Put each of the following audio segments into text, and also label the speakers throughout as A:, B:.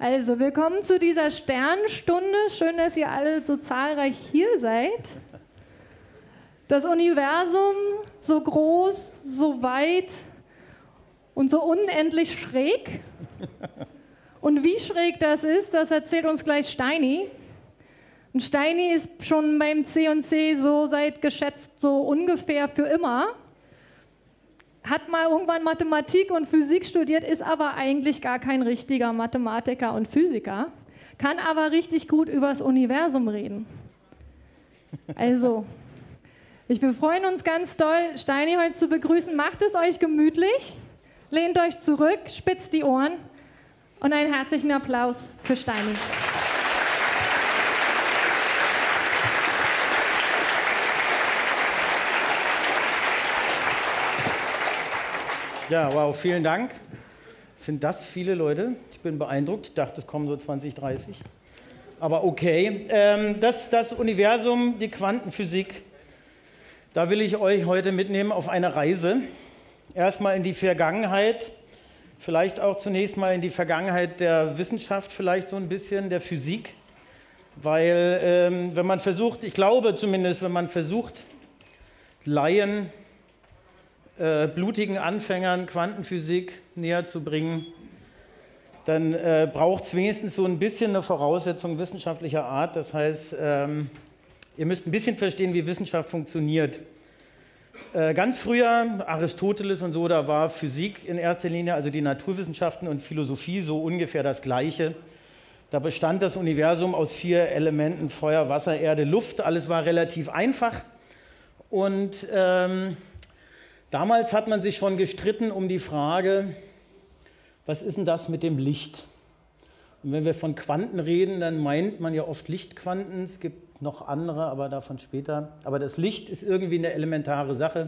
A: Also, willkommen zu dieser Sternenstunde. Schön, dass ihr alle so zahlreich hier seid. Das Universum so groß, so weit und so unendlich schräg. Und wie schräg das erzählt uns gleich Steini. Und Steini ist schon beim C&C so seit geschätzt so ungefähr für immer. Hat mal irgendwann Mathematik und Physik studiert, ist aber eigentlich gar kein richtiger Mathematiker und Physiker, kann aber richtig gut über das Universum reden. Also, wir freuen uns ganz doll, Steini heute zu begrüßen. Macht es euch gemütlich, lehnt euch zurück, spitzt die Ohren und einen herzlichen Applaus für Steini.
B: Ja, wow, vielen Dank. Sind das viele Leute? Ich bin beeindruckt. Ich dachte, es kommen so 20, 30. Aber okay. Das Universum, die Quantenphysik, da will ich euch heute mitnehmen auf eine Reise. Erstmal in die Vergangenheit, vielleicht auch zunächst mal in die Vergangenheit der Wissenschaft, vielleicht so ein bisschen der Physik. Weil wenn man versucht, ich glaube zumindest, wenn man versucht, Laien, blutigen Anfängern Quantenphysik näher zu bringen, dann braucht es wenigstens so ein bisschen eine Voraussetzung wissenschaftlicher Art. Das heißt, ihr müsst ein bisschen verstehen, wie Wissenschaft funktioniert. Ganz früher, Aristoteles und so, da war Physik in erster Linie, also die Naturwissenschaften und Philosophie, so ungefähr das Gleiche. Da bestand das Universum aus 4 Elementen, Feuer, Wasser, Erde, Luft. Alles war relativ einfach. Und damals hat man sich schon gestritten um die Frage, was ist denn das mit dem Licht? Und wenn wir von Quanten reden, dann meint man ja oft Lichtquanten. Es gibt noch andere, aber davon später. Aber das Licht ist irgendwie eine elementare Sache.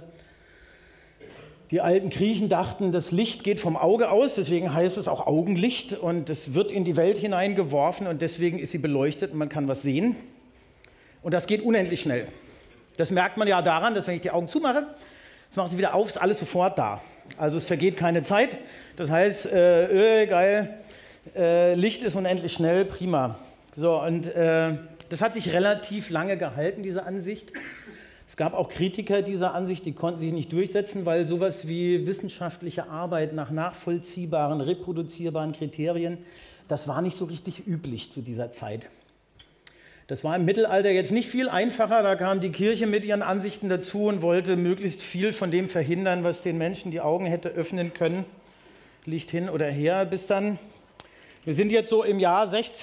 B: Die alten Griechen dachten, das Licht geht vom Auge aus, deswegen heißt es auch Augenlicht. Und es wird in die Welt hineingeworfen und deswegen ist sie beleuchtet und man kann was sehen. Und das geht unendlich schnell. Das merkt man ja daran, dass wenn ich die Augen zumache, jetzt machen sie wieder auf, ist alles sofort da. Also es vergeht keine Zeit. Das heißt, geil, Licht ist unendlich schnell, prima. So, und das hat sich relativ lange gehalten, diese Ansicht. Es gab auch Kritiker dieser Ansicht, die konnten sich nicht durchsetzen, weil sowas wie wissenschaftliche Arbeit nach nachvollziehbaren, reproduzierbaren Kriterien, das war nicht so richtig üblich zu dieser Zeit. Das war im Mittelalter jetzt nicht viel einfacher, da kam die Kirche mit ihren Ansichten dazu und wollte möglichst viel von dem verhindern, was den Menschen die Augen hätte öffnen können, Licht hin oder her, bis dann, wir sind jetzt so im Jahr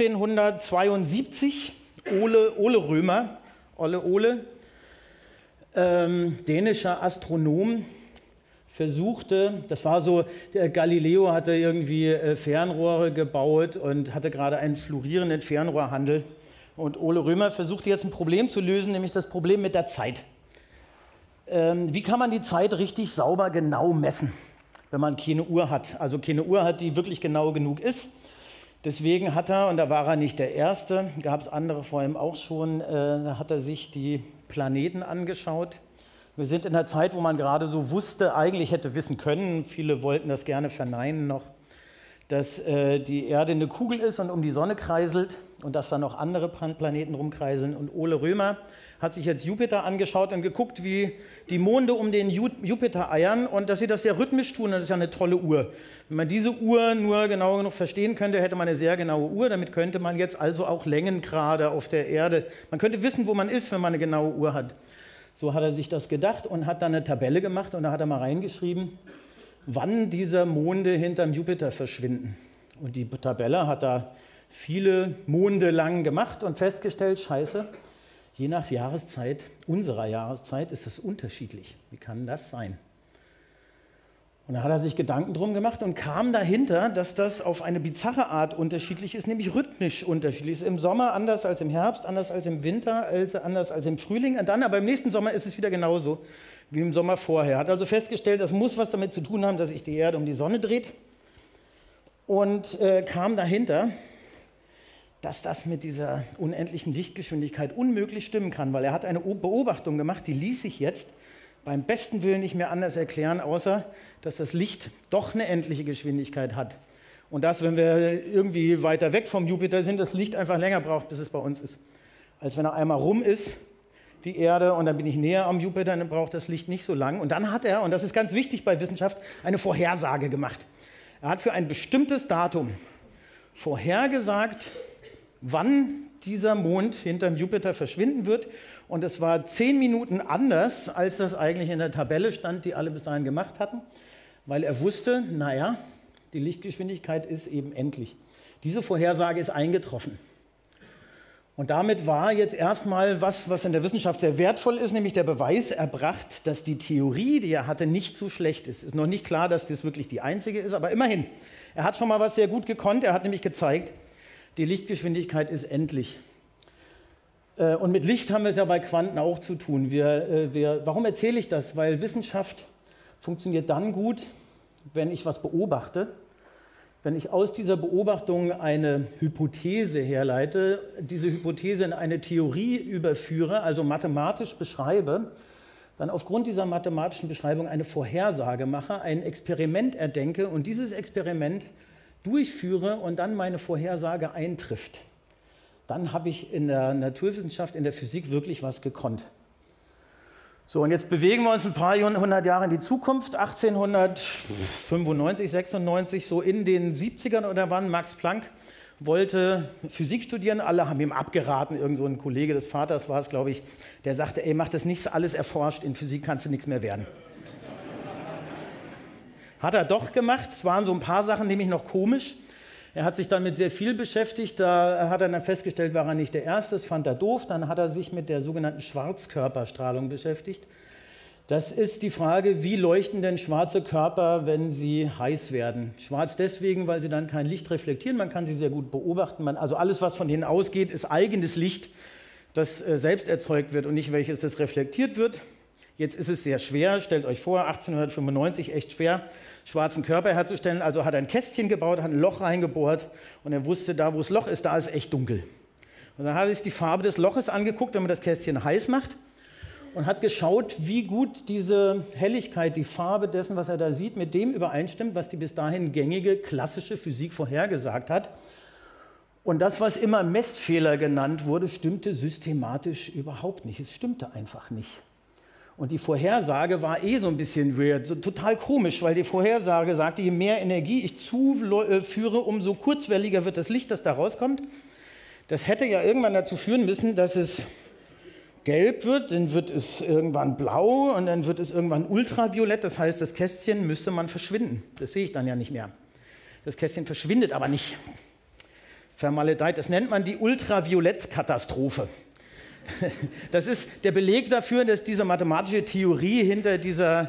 B: 1672, Ole Römer, dänischer Astronom, versuchte, das war so, der Galileo hatte irgendwie Fernrohre gebaut und hatte gerade einen florierenden Fernrohrhandel. Und Ole Römer versuchte jetzt ein Problem zu lösen, nämlich das Problem mit der Zeit. Wie kann man die Zeit richtig sauber genau messen, wenn man keine Uhr hat? Also keine Uhr hat, die wirklich genau genug ist. Deswegen hat er, und da war er nicht der Erste, gab es andere vor ihm auch schon, da hat er sich die Planeten angeschaut. Wir sind in einer Zeit, wo man gerade so wusste, eigentlich hätte wissen können, viele wollten das gerne verneinen noch, dass die Erde eine Kugel ist und um die Sonne kreiselt und dass da noch andere Planeten rumkreiseln. Und Ole Römer hat sich jetzt Jupiter angeschaut und geguckt, wie die Monde um den Jupiter eiern und dass sie das sehr rhythmisch tun. Und das ist ja eine tolle Uhr. Wenn man diese Uhr nur genau genug verstehen könnte, hätte man eine sehr genaue Uhr. Damit könnte man jetzt also auch Längengrade auf der Erde, man könnte wissen, wo man ist, wenn man eine genaue Uhr hat. So hat er sich das gedacht und hat dann eine Tabelle gemacht und da hat er mal reingeschrieben, wann diese Monde hinterm Jupiter verschwinden. Und die Tabelle hat da viele Monde lang gemacht und festgestellt, scheiße, je nach Jahreszeit, unserer Jahreszeit, ist das unterschiedlich. Wie kann das sein? Und da hat er sich Gedanken drum gemacht und kam dahinter, dass das auf eine bizarre Art unterschiedlich ist, nämlich rhythmisch unterschiedlich ist. Im Sommer anders als im Herbst, anders als im Winter, anders als im Frühling. Und dann aber im nächsten Sommer ist es wieder genauso wie im Sommer vorher. Hat also festgestellt, das muss was damit zu tun haben, dass sich die Erde um die Sonne dreht. Und kam dahinter, dass das mit dieser unendlichen Lichtgeschwindigkeit unmöglich stimmen kann, weil er hat eine Beobachtung gemacht, die ließ sich jetzt beim besten Willen nicht mehr anders erklären, außer dass das Licht doch eine endliche Geschwindigkeit hat. Und dass, wenn wir irgendwie weiter weg vom Jupiter sind, das Licht einfach länger braucht, bis es bei uns ist. Als wenn er einmal rum ist, die Erde, und dann bin ich näher am Jupiter, dann braucht das Licht nicht so lang. Und dann hat er, und das ist ganz wichtig bei Wissenschaft, eine Vorhersage gemacht. Er hat für ein bestimmtes Datum vorhergesagt, wann dieser Mond hinterm Jupiter verschwinden wird. Und es war 10 Minuten anders, als das eigentlich in der Tabelle stand, die alle bis dahin gemacht hatten, weil er wusste, naja, die Lichtgeschwindigkeit ist eben endlich. Diese Vorhersage ist eingetroffen. Und damit war jetzt erstmal was in der Wissenschaft sehr wertvoll ist, nämlich der Beweis erbracht, dass die Theorie, die er hatte, nicht so schlecht ist. Ist noch nicht klar, dass das wirklich die einzige ist, aber immerhin. Er hat schon mal was sehr gut gekonnt. Er hat nämlich gezeigt, die Lichtgeschwindigkeit ist endlich. Und mit Licht haben wir es ja bei Quanten auch zu tun. Warum erzähle ich das? Weil Wissenschaft funktioniert dann gut, wenn ich was beobachte. Wenn ich aus dieser Beobachtung eine Hypothese herleite, diese Hypothese in eine Theorie überführe, also mathematisch beschreibe, dann aufgrund dieser mathematischen Beschreibung eine Vorhersage mache, ein Experiment erdenke und dieses Experiment durchführe und dann meine Vorhersage eintrifft, dann habe ich in der Naturwissenschaft, in der Physik wirklich was gekonnt. So, und jetzt bewegen wir uns ein paar hundert Jahre in die Zukunft. 1895, 96, so in den 70ern oder wann, Max Planck wollte Physik studieren. Alle haben ihm abgeraten. Irgend so ein Kollege des Vaters war es, glaube ich, der sagte, ey, mach das nicht alles erforscht, in Physik kannst du nichts mehr werden. Hat er doch gemacht. Es waren so ein paar Sachen nämlich noch komisch. Er hat sich dann mit sehr viel beschäftigt, da hat er dann festgestellt, war er nicht der Erste, das fand er doof. Dann hat er sich mit der sogenannten Schwarzkörperstrahlung beschäftigt. Das ist die Frage, wie leuchten denn schwarze Körper, wenn sie heiß werden? Schwarz deswegen, weil sie dann kein Licht reflektieren, man kann sie sehr gut beobachten. Also alles, was von denen ausgeht, ist eigenes Licht, das selbst erzeugt wird und nicht welches das reflektiert wird. Jetzt ist es sehr schwer, stellt euch vor, 1895 echt schwer, schwarzen Körper herzustellen. Also hat er ein Kästchen gebaut, hat ein Loch reingebohrt und er wusste, da wo das Loch ist, da ist echt dunkel. Und dann hat er sich die Farbe des Loches angeguckt, wenn man das Kästchen heiß macht und hat geschaut, wie gut diese Helligkeit, die Farbe dessen, was er da sieht, mit dem übereinstimmt, was die bis dahin gängige klassische Physik vorhergesagt hat. Und das, was immer Messfehler genannt wurde, stimmte systematisch überhaupt nicht. Es stimmte einfach nicht. Und die Vorhersage war so ein bisschen weird, so total komisch, weil die Vorhersage sagte, je mehr Energie ich zuführe, umso kurzwelliger wird das Licht, das da rauskommt. Das hätte ja irgendwann dazu führen müssen, dass es gelb wird, dann wird es irgendwann blau und dann wird es irgendwann ultraviolett. Das heißt, das Kästchen müsste man verschwinden. Das sehe ich dann ja nicht mehr. Das Kästchen verschwindet aber nicht. Vermaledeit, das nennt man die Ultraviolettkatastrophe. Das ist der Beleg dafür, dass diese mathematische Theorie hinter dieser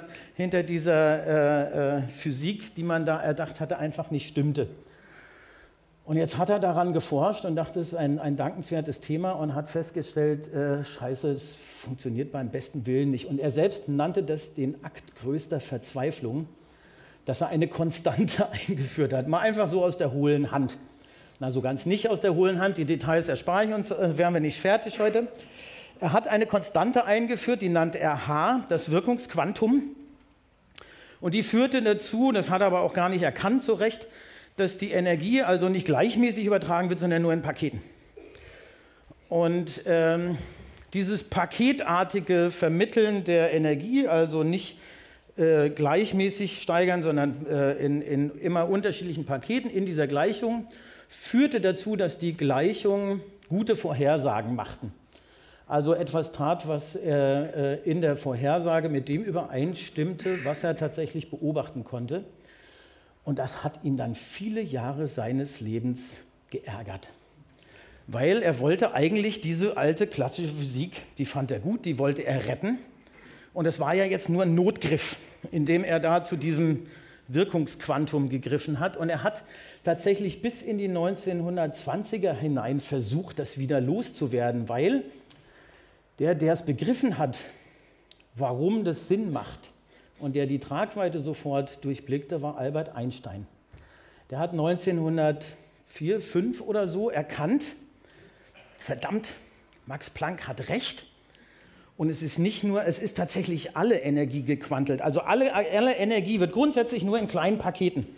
B: Physik, die man da erdacht hatte, einfach nicht stimmte. Und jetzt hat er daran geforscht und dachte, es ist ein dankenswertes Thema und hat festgestellt, scheiße, es funktioniert beim besten Willen nicht. Und er selbst nannte das den Akt größter Verzweiflung, dass er eine Konstante eingeführt hat. Mal einfach so aus der hohlen Hand. Na, so ganz nicht aus der hohlen Hand, die Details erspare ich uns, wären wir nicht fertig heute. Er hat eine Konstante eingeführt, die nannte er H, das Wirkungsquantum. Und die führte dazu, das hat er aber auch gar nicht erkannt so recht, dass die Energie also nicht gleichmäßig übertragen wird, sondern nur in Paketen. Und dieses paketartige Vermitteln der Energie, also nicht gleichmäßig steigern, sondern in immer unterschiedlichen Paketen in dieser Gleichung, führte dazu, dass die Gleichungen gute Vorhersagen machten. Also etwas tat, was in der Vorhersage mit dem übereinstimmte, was er tatsächlich beobachten konnte. Und das hat ihn dann viele Jahre seines Lebens geärgert. Weil er wollte eigentlich diese alte klassische Physik, die fand er gut, die wollte er retten. Und es war ja jetzt nur ein Notgriff, indem er da zu diesem Wirkungsquantum gegriffen hat. Und er hat tatsächlich bis in die 1920er hinein versucht, das wieder loszuwerden, weil der es begriffen hat, warum das Sinn macht und der die Tragweite sofort durchblickte, war Albert Einstein. Der hat 1904, 5 oder so erkannt, verdammt, Max Planck hat recht. Und es ist nicht nur, es ist tatsächlich alle Energie gequantelt. Also alle Energie wird grundsätzlich nur in kleinen Paketen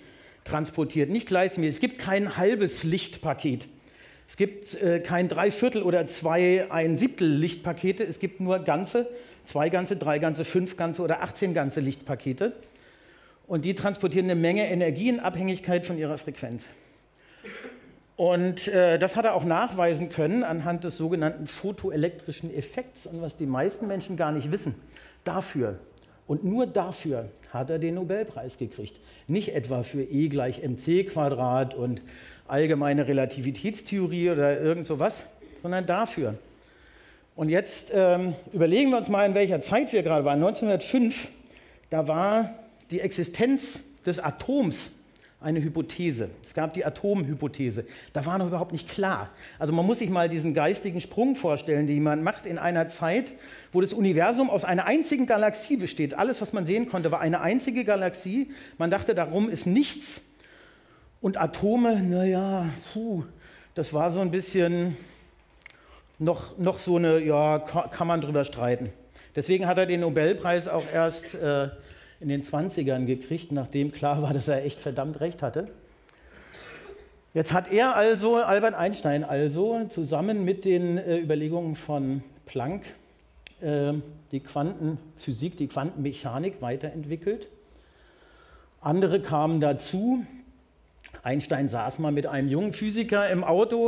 B: transportiert, nicht gleichmäßig. Es gibt kein halbes Lichtpaket. Es gibt kein 3/4 oder 2 1/7 Lichtpakete. Es gibt nur ganze, 2 ganze, 3 ganze, 5 ganze oder 18 ganze Lichtpakete. Und die transportieren eine Menge Energie in Abhängigkeit von ihrer Frequenz. Und das hat er auch nachweisen können anhand des sogenannten photoelektrischen Effekts. Und was die meisten Menschen gar nicht wissen, dafür und nur dafür hat er den Nobelpreis gekriegt. Nicht etwa für E = mc² und allgemeine Relativitätstheorie oder irgend sowas, sondern dafür. Und jetzt überlegen wir uns mal, in welcher Zeit wir gerade waren. 1905, da war die Existenz des Atoms eine Hypothese. Es gab die Atomhypothese. Da war noch überhaupt nicht klar. Also man muss sich mal diesen geistigen Sprung vorstellen, den man macht in einer Zeit, wo das Universum aus einer einzigen Galaxie besteht. Alles, was man sehen konnte, war eine einzige Galaxie. Man dachte, darum ist nichts. Und Atome, naja, das war so ein bisschen noch so eine, ja, kann man drüber streiten. Deswegen hat er den Nobelpreis auch erst in den 20ern gekriegt, nachdem klar war, dass er echt verdammt recht hatte. Jetzt hat er also, Albert Einstein also, zusammen mit den Überlegungen von Planck die Quantenphysik, die Quantenmechanik weiterentwickelt. Andere kamen dazu. Einstein saß mal mit einem jungen Physiker im Auto,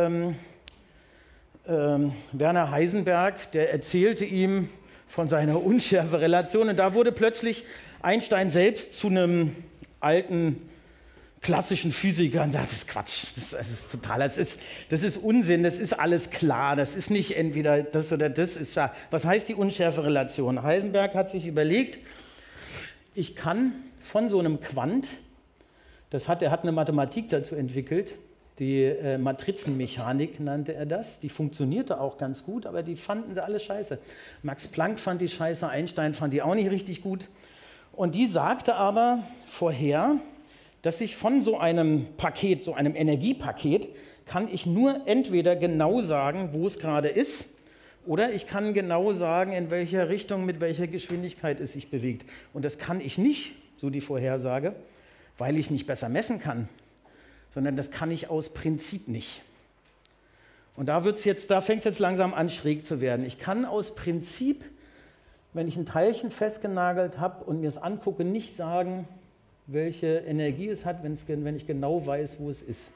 B: Werner Heisenberg, der erzählte ihm von seiner Unschärferelation. Und da wurde plötzlich Einstein selbst zu einem alten, klassischen Physiker und sagt, das ist Quatsch, das ist total, das ist Unsinn, das ist alles klar, das ist nicht entweder das oder das. Ist klar. Was heißt die Unschärferelation? Heisenberg hat sich überlegt, ich kann von so einem Quant, er hat eine Mathematik dazu entwickelt, die Matrizenmechanik nannte er das, die funktionierte auch ganz gut, aber die fanden sie alle scheiße. Max Planck fand die scheiße, Einstein fand die auch nicht richtig gut. Und die sagte aber vorher, dass ich von so einem Paket, so einem Energiepaket, kann ich nur entweder genau sagen, wo es gerade ist, oder ich kann genau sagen, in welcher Richtung, mit welcher Geschwindigkeit es sich bewegt. Und das kann ich nicht, so die Vorhersage, weil ich nicht besser messen kann, sondern das kann ich aus Prinzip nicht. Und da fängt es jetzt langsam an, schräg zu werden. Ich kann aus Prinzip, wenn ich ein Teilchen festgenagelt habe und mir es angucke, nicht sagen, welche Energie es hat, wenn ich genau weiß, wo es ist.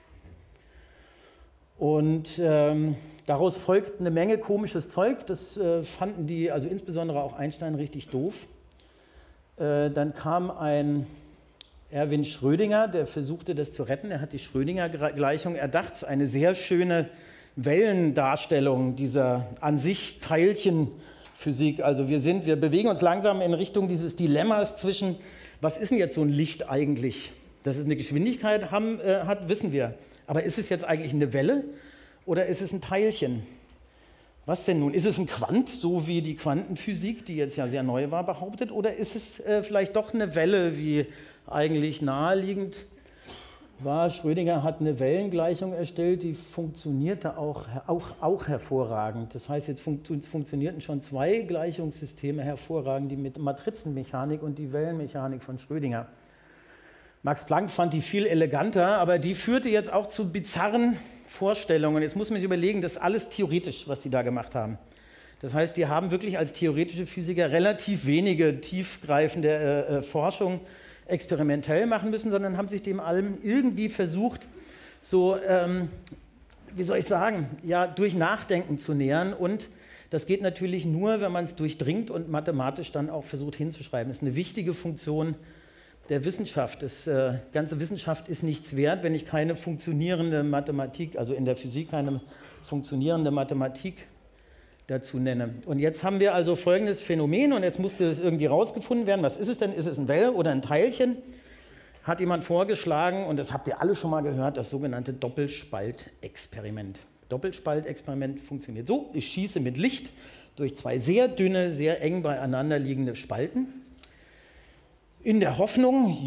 B: Und daraus folgt eine Menge komisches Zeug. Das fanden die, also insbesondere auch Einstein, richtig doof. Dann kam ein Erwin Schrödinger, der versuchte, das zu retten. Er hat die Schrödinger-Gleichung erdacht, eine sehr schöne Wellendarstellung dieser an sich Teilchenphysik. Also wir bewegen uns langsam in Richtung dieses Dilemmas zwischen, was ist denn jetzt so ein Licht eigentlich? Dass es eine Geschwindigkeit hat, wissen wir. Aber ist es jetzt eigentlich eine Welle oder ist es ein Teilchen? Was denn nun? Ist es ein Quant, so wie die Quantenphysik, die jetzt ja sehr neu war, behauptet? Oder ist es vielleicht doch eine Welle, wie eigentlich naheliegend war? Schrödinger hat eine Wellengleichung erstellt, die funktionierte auch hervorragend. Das heißt, jetzt funktionierten schon 2 Gleichungssysteme hervorragend, die mit Matrizenmechanik und die Wellenmechanik von Schrödinger. Max Planck fand die viel eleganter, aber die führte jetzt auch zu bizarren Vorstellungen. Jetzt muss man sich überlegen, das ist alles theoretisch, was die da gemacht haben. Das heißt, die haben wirklich als theoretische Physiker relativ wenige tiefgreifende Forschung experimentell machen müssen, sondern haben sich dem allem irgendwie versucht, so, wie soll ich sagen, ja, durch Nachdenken zu nähern. Und das geht natürlich nur, wenn man es durchdringt und mathematisch dann auch versucht hinzuschreiben. Das ist eine wichtige Funktion der Wissenschaft. Ganze Wissenschaft ist nichts wert, wenn ich keine funktionierende Mathematik, also in der Physik keine funktionierende Mathematik dazu nenne. Und jetzt haben wir also folgendes Phänomen und jetzt musste das irgendwie rausgefunden werden. Was ist es denn? Ist es eine Welle oder ein Teilchen? Hat jemand vorgeschlagen, und das habt ihr alle schon mal gehört, das sogenannte Doppelspaltexperiment. Doppelspaltexperiment funktioniert so: Ich schieße mit Licht durch 2 sehr dünne, sehr eng beieinander liegende Spalten. In der Hoffnung,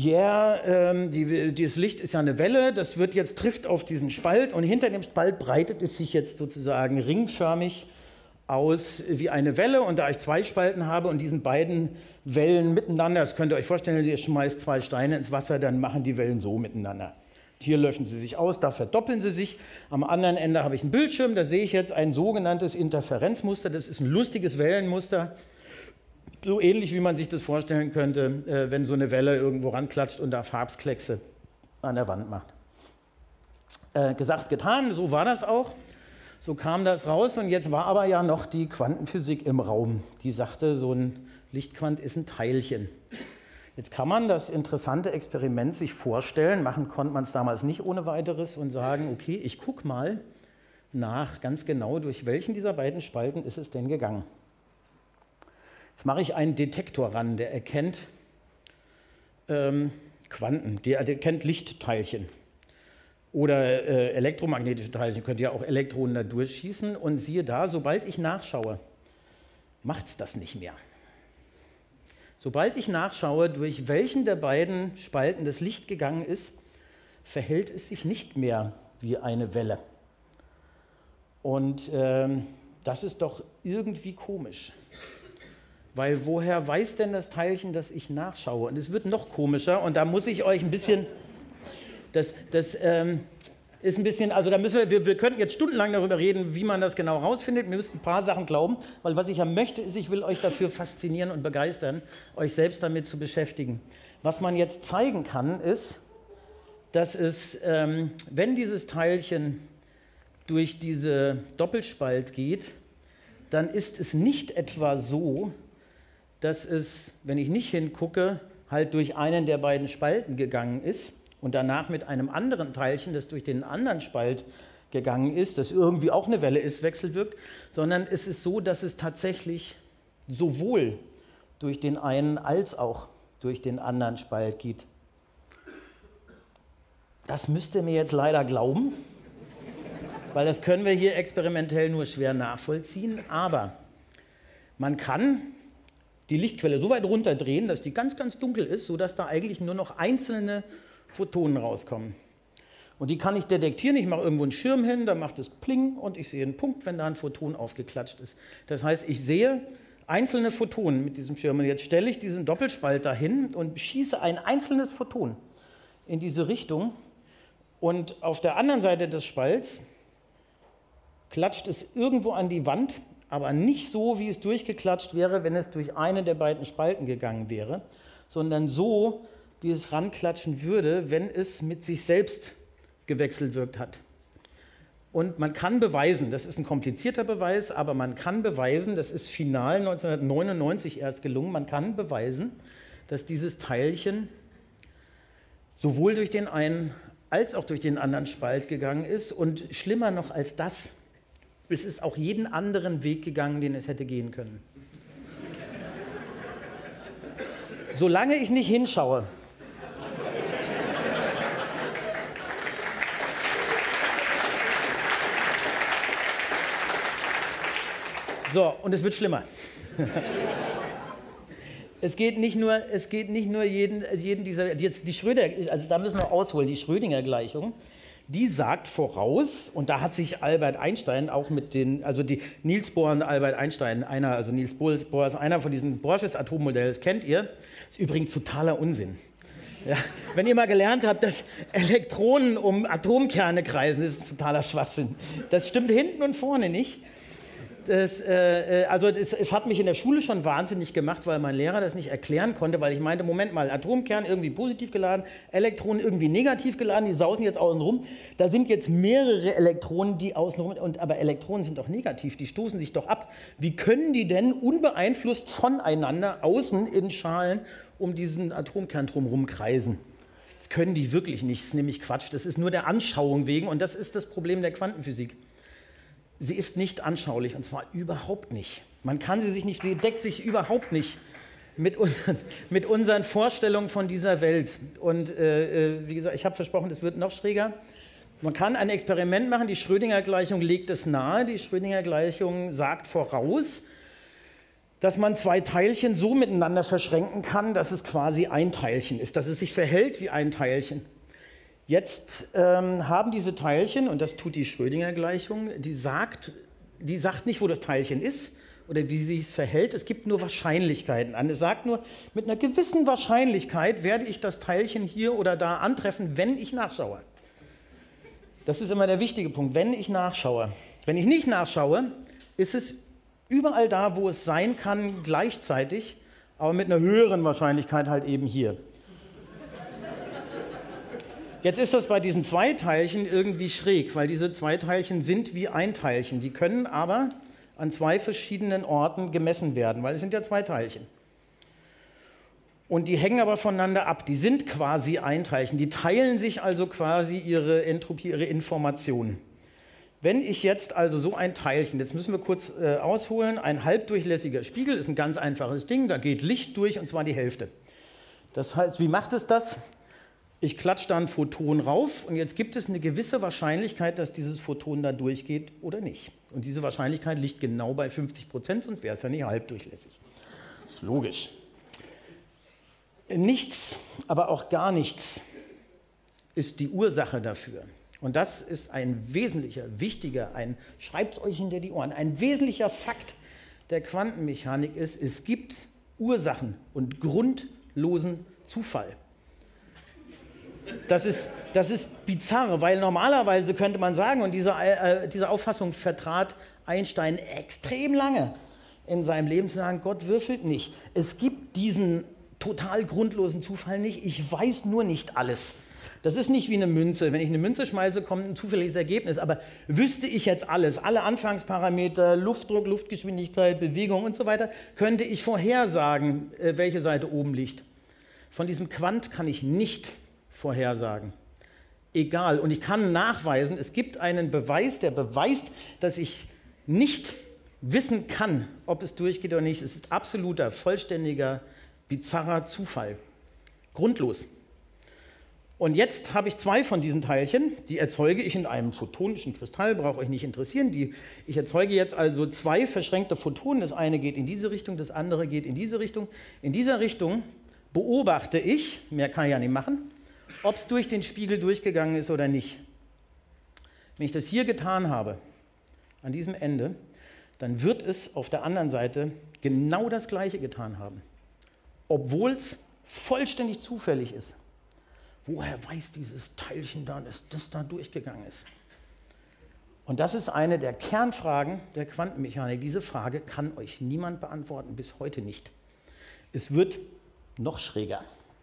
B: dieses Licht ist ja eine Welle, das trifft auf diesen Spalt und hinter dem Spalt breitet es sich jetzt sozusagen ringförmig aus wie eine Welle, und da ich zwei Spalten habe und diesen beiden Wellen miteinander, das könnt ihr euch vorstellen, ihr schmeißt zwei Steine ins Wasser, dann machen die Wellen so miteinander. Hier löschen sie sich aus, da verdoppeln sie sich. Am anderen Ende habe ich einen Bildschirm, da sehe ich jetzt ein sogenanntes Interferenzmuster. Das ist ein lustiges Wellenmuster, so ähnlich wie man sich das vorstellen könnte, wenn so eine Welle irgendwo ranklatscht und da Farbskleckse an der Wand macht. Gesagt, getan, so war das auch. So kam das raus, und jetzt war aber ja noch die Quantenphysik im Raum. Die sagte, so ein Lichtquant ist ein Teilchen. Jetzt kann man das interessante Experiment sich vorstellen, machen konnte man es damals nicht ohne weiteres, und sagen, okay, ich gucke mal nach ganz genau, durch welchen dieser beiden Spalten ist es denn gegangen. Jetzt mache ich einen Detektor ran, der erkennt Quanten, der erkennt Lichtteilchen oder elektromagnetische Teilchen, könnt ihr auch Elektronen da durchschießen, und siehe da, sobald ich nachschaue, macht es das nicht mehr. Sobald ich nachschaue, durch welchen der beiden Spalten das Licht gegangen ist, verhält es sich nicht mehr wie eine Welle. Und das ist doch irgendwie komisch. Weil woher weiß denn das Teilchen, dass ich nachschaue? Und es wird noch komischer, und da muss ich euch ein bisschen... Das ist ein bisschen, also da müssen wir könnten jetzt stundenlang darüber reden, wie man das genau rausfindet. Wir müssen ein paar Sachen glauben, weil was ich ja möchte, ist, ich will euch dafür faszinieren und begeistern, euch selbst damit zu beschäftigen. Was man jetzt zeigen kann, ist, dass es, wenn dieses Teilchen durch diese Doppelspalt geht, dann ist es nicht etwa so, dass es, wenn ich nicht hingucke, halt durch einen der beiden Spalten gegangen ist und danach mit einem anderen Teilchen, das durch den anderen Spalt gegangen ist, das irgendwie auch eine Welle ist, wechselwirkt, sondern es ist so, dass es tatsächlich sowohl durch den einen als auch durch den anderen Spalt geht. Das müsst ihr mir jetzt leider glauben, weil das können wir hier experimentell nur schwer nachvollziehen, aber man kann die Lichtquelle so weit runterdrehen, dass die ganz, ganz dunkel ist, sodass da eigentlich nur noch einzelne Photonen rauskommen. Und die kann ich detektieren. Ich mache irgendwo einen Schirm hin, da macht es Pling und ich sehe einen Punkt, wenn da ein Photon aufgeklatscht ist. Das heißt, ich sehe einzelne Photonen mit diesem Schirm. Und jetzt stelle ich diesen Doppelspalt dahin und schieße ein einzelnes Photon in diese Richtung. Und auf der anderen Seite des Spalts klatscht es irgendwo an die Wand, aber nicht so, wie es durchgeklatscht wäre, wenn es durch eine der beiden Spalten gegangen wäre, sondern so, wie es ranklatschen würde, wenn es mit sich selbst gewechselwirkt hat. Und man kann beweisen, das ist ein komplizierter Beweis, aber man kann beweisen, das ist final 1999 erst gelungen, man kann beweisen, dass dieses Teilchen sowohl durch den einen als auch durch den anderen Spalt gegangen ist, und schlimmer noch als das, es ist auch jeden anderen Weg gegangen, den es hätte gehen können. Solange ich nicht hinschaue, so, und es wird schlimmer. Es geht nicht nur jeden dieser, jetzt die Schrödinger, also da müssen wir ausholen, die Schrödinger-Gleichung, die sagt voraus, und da hat sich Albert Einstein auch mit den, also die Niels Bohr und Albert Einstein, also Niels Bohr ist einer von diesen Bohrsches Atommodell, das kennt ihr, ist übrigens totaler Unsinn. Ja, wenn ihr mal gelernt habt, dass Elektronen um Atomkerne kreisen, das ist totaler Schwachsinn. Das stimmt hinten und vorne nicht. Es hat mich in der Schule schon wahnsinnig gemacht, weil mein Lehrer das nicht erklären konnte, weil ich meinte, Moment mal, Atomkern irgendwie positiv geladen, Elektronen irgendwie negativ geladen, die sausen jetzt außen rum. Da sind jetzt mehrere Elektronen, die außen rum, aber Elektronen sind doch negativ, die stoßen sich doch ab. Wie können die denn unbeeinflusst voneinander außen in Schalen um diesen Atomkern drumherum kreisen? Das können die wirklich nicht, das ist nämlich Quatsch, das ist nur der Anschauung wegen, und das ist das Problem der Quantenphysik. Sie ist nicht anschaulich, und zwar überhaupt nicht. Man kann sie sich nicht, sie deckt sich überhaupt nicht mit unseren Vorstellungen von dieser Welt. Und wie gesagt, ich habe versprochen, es wird noch schräger. Man kann ein Experiment machen, die Schrödinger-Gleichung legt es nahe. Die Schrödinger-Gleichung sagt voraus, dass man zwei Teilchen so miteinander verschränken kann, dass es quasi ein Teilchen ist, dass es sich verhält wie ein Teilchen. Jetzt haben diese Teilchen, und das tut die Schrödinger-Gleichung, die sagt, die sagt nicht, wo das Teilchen ist oder wie sie es verhält. Es gibt nur Wahrscheinlichkeiten an. Es sagt nur, mit einer gewissen Wahrscheinlichkeit werde ich das Teilchen hier oder da antreffen, wenn ich nachschaue. Das ist immer der wichtige Punkt, wenn ich nachschaue. Wenn ich nicht nachschaue, ist es überall da, wo es sein kann, gleichzeitig, aber mit einer höheren Wahrscheinlichkeit halt eben hier. Jetzt ist das bei diesen zwei Teilchen irgendwie schräg, weil diese zwei Teilchen sind wie ein Teilchen. Die können aber an zwei verschiedenen Orten gemessen werden, weil es sind ja zwei Teilchen. Und die hängen aber voneinander ab. Die sind quasi ein Teilchen. Die teilen sich also quasi ihre Entropie, ihre Informationen. Wenn ich jetzt also so ein Teilchen, jetzt müssen wir kurz ausholen, ein halbdurchlässiger Spiegel ist ein ganz einfaches Ding, da geht Licht durch und zwar die Hälfte. Das heißt, wie macht es das? Ich klatsche da ein Photon rauf und jetzt gibt es eine gewisse Wahrscheinlichkeit, dass dieses Photon da durchgeht oder nicht. Und diese Wahrscheinlichkeit liegt genau bei 50%, sonst wäre es ja nicht halbdurchlässig. Das ist logisch. Nichts, aber auch gar nichts ist die Ursache dafür. Und das ist ein wesentlicher, wichtiger, schreibt es euch hinter die Ohren, ein wesentlicher Fakt der Quantenmechanik ist, es gibt Ursachen und grundlosen Zufall. Das ist bizarr, weil normalerweise könnte man sagen, und diese Auffassung vertrat Einstein extrem lange in seinem Leben, zu sagen, Gott würfelt nicht. Es gibt diesen total grundlosen Zufall nicht, ich weiß nur nicht alles. Das ist nicht wie eine Münze. Wenn ich eine Münze schmeiße, kommt ein zufälliges Ergebnis. Aber wüsste ich jetzt alles, alle Anfangsparameter, Luftdruck, Luftgeschwindigkeit, Bewegung und so weiter, könnte ich vorhersagen, welche Seite oben liegt. Von diesem Quant kann ich nicht vorhersagen. Egal. Und ich kann nachweisen, es gibt einen Beweis, der beweist, dass ich nicht wissen kann, ob es durchgeht oder nicht. Es ist absoluter, vollständiger, bizarrer Zufall. Grundlos. Und jetzt habe ich zwei von diesen Teilchen, die erzeuge ich in einem photonischen Kristall, braucht euch nicht interessieren. Ich erzeuge jetzt also zwei verschränkte Photonen. Das eine geht in diese Richtung, das andere geht in diese Richtung. In dieser Richtung beobachte ich, mehr kann ich ja nicht machen, ob es durch den Spiegel durchgegangen ist oder nicht. Wenn ich das hier getan habe, an diesem Ende, dann wird es auf der anderen Seite genau das Gleiche getan haben. Obwohl es vollständig zufällig ist. Woher weiß dieses Teilchen da, dass das da durchgegangen ist? Und das ist eine der Kernfragen der Quantenmechanik. Diese Frage kann euch niemand beantworten, bis heute nicht. Es wird noch schräger.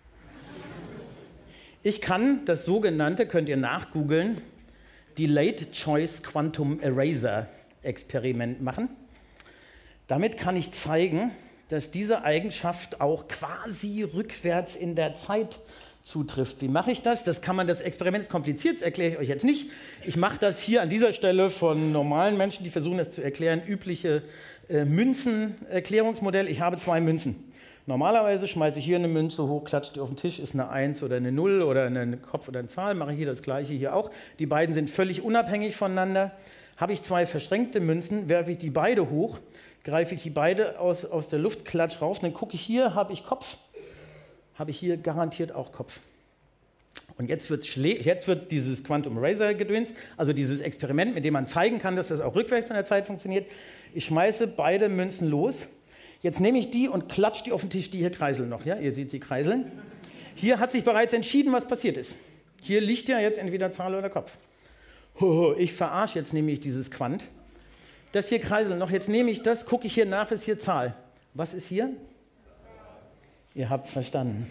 B: Ich kann das sogenannte, könnt ihr nachgoogeln, Delayed Choice Quantum Eraser Experiment machen. Damit kann ich zeigen, dass diese Eigenschaft auch quasi rückwärts in der Zeit zutrifft. Wie mache ich das? Das Experiment ist kompliziert, das erkläre ich euch jetzt nicht. Ich mache das hier an dieser Stelle von normalen Menschen, die versuchen das zu erklären, übliche Münzenerklärungsmodell. Ich habe zwei Münzen. Normalerweise schmeiße ich hier eine Münze hoch, klatsche die auf den Tisch, ist eine 1 oder eine 0 oder ein Kopf oder eine Zahl, mache ich hier das gleiche hier auch. Die beiden sind völlig unabhängig voneinander. Habe ich zwei verschränkte Münzen, werfe ich die beide hoch, greife ich die beide aus der Luft, klatsche rauf, dann gucke ich hier, habe ich Kopf, habe ich hier garantiert auch Kopf. Und jetzt wird dieses Quantum Eraser Gedöns, also dieses Experiment, mit dem man zeigen kann, dass das auch rückwärts in der Zeit funktioniert. Ich schmeiße beide Münzen los. Jetzt nehme ich die und klatsche die auf den Tisch, die hier kreiseln noch. Ja? Ihr seht sie kreiseln. Hier hat sich bereits entschieden, was passiert ist. Hier liegt ja jetzt entweder Zahl oder Kopf. Ich verarsche jetzt nämlich dieses Quant. Das hier kreiseln noch. Jetzt nehme ich das, gucke ich hier nach, ist hier Zahl. Was ist hier? Ihr habt es verstanden.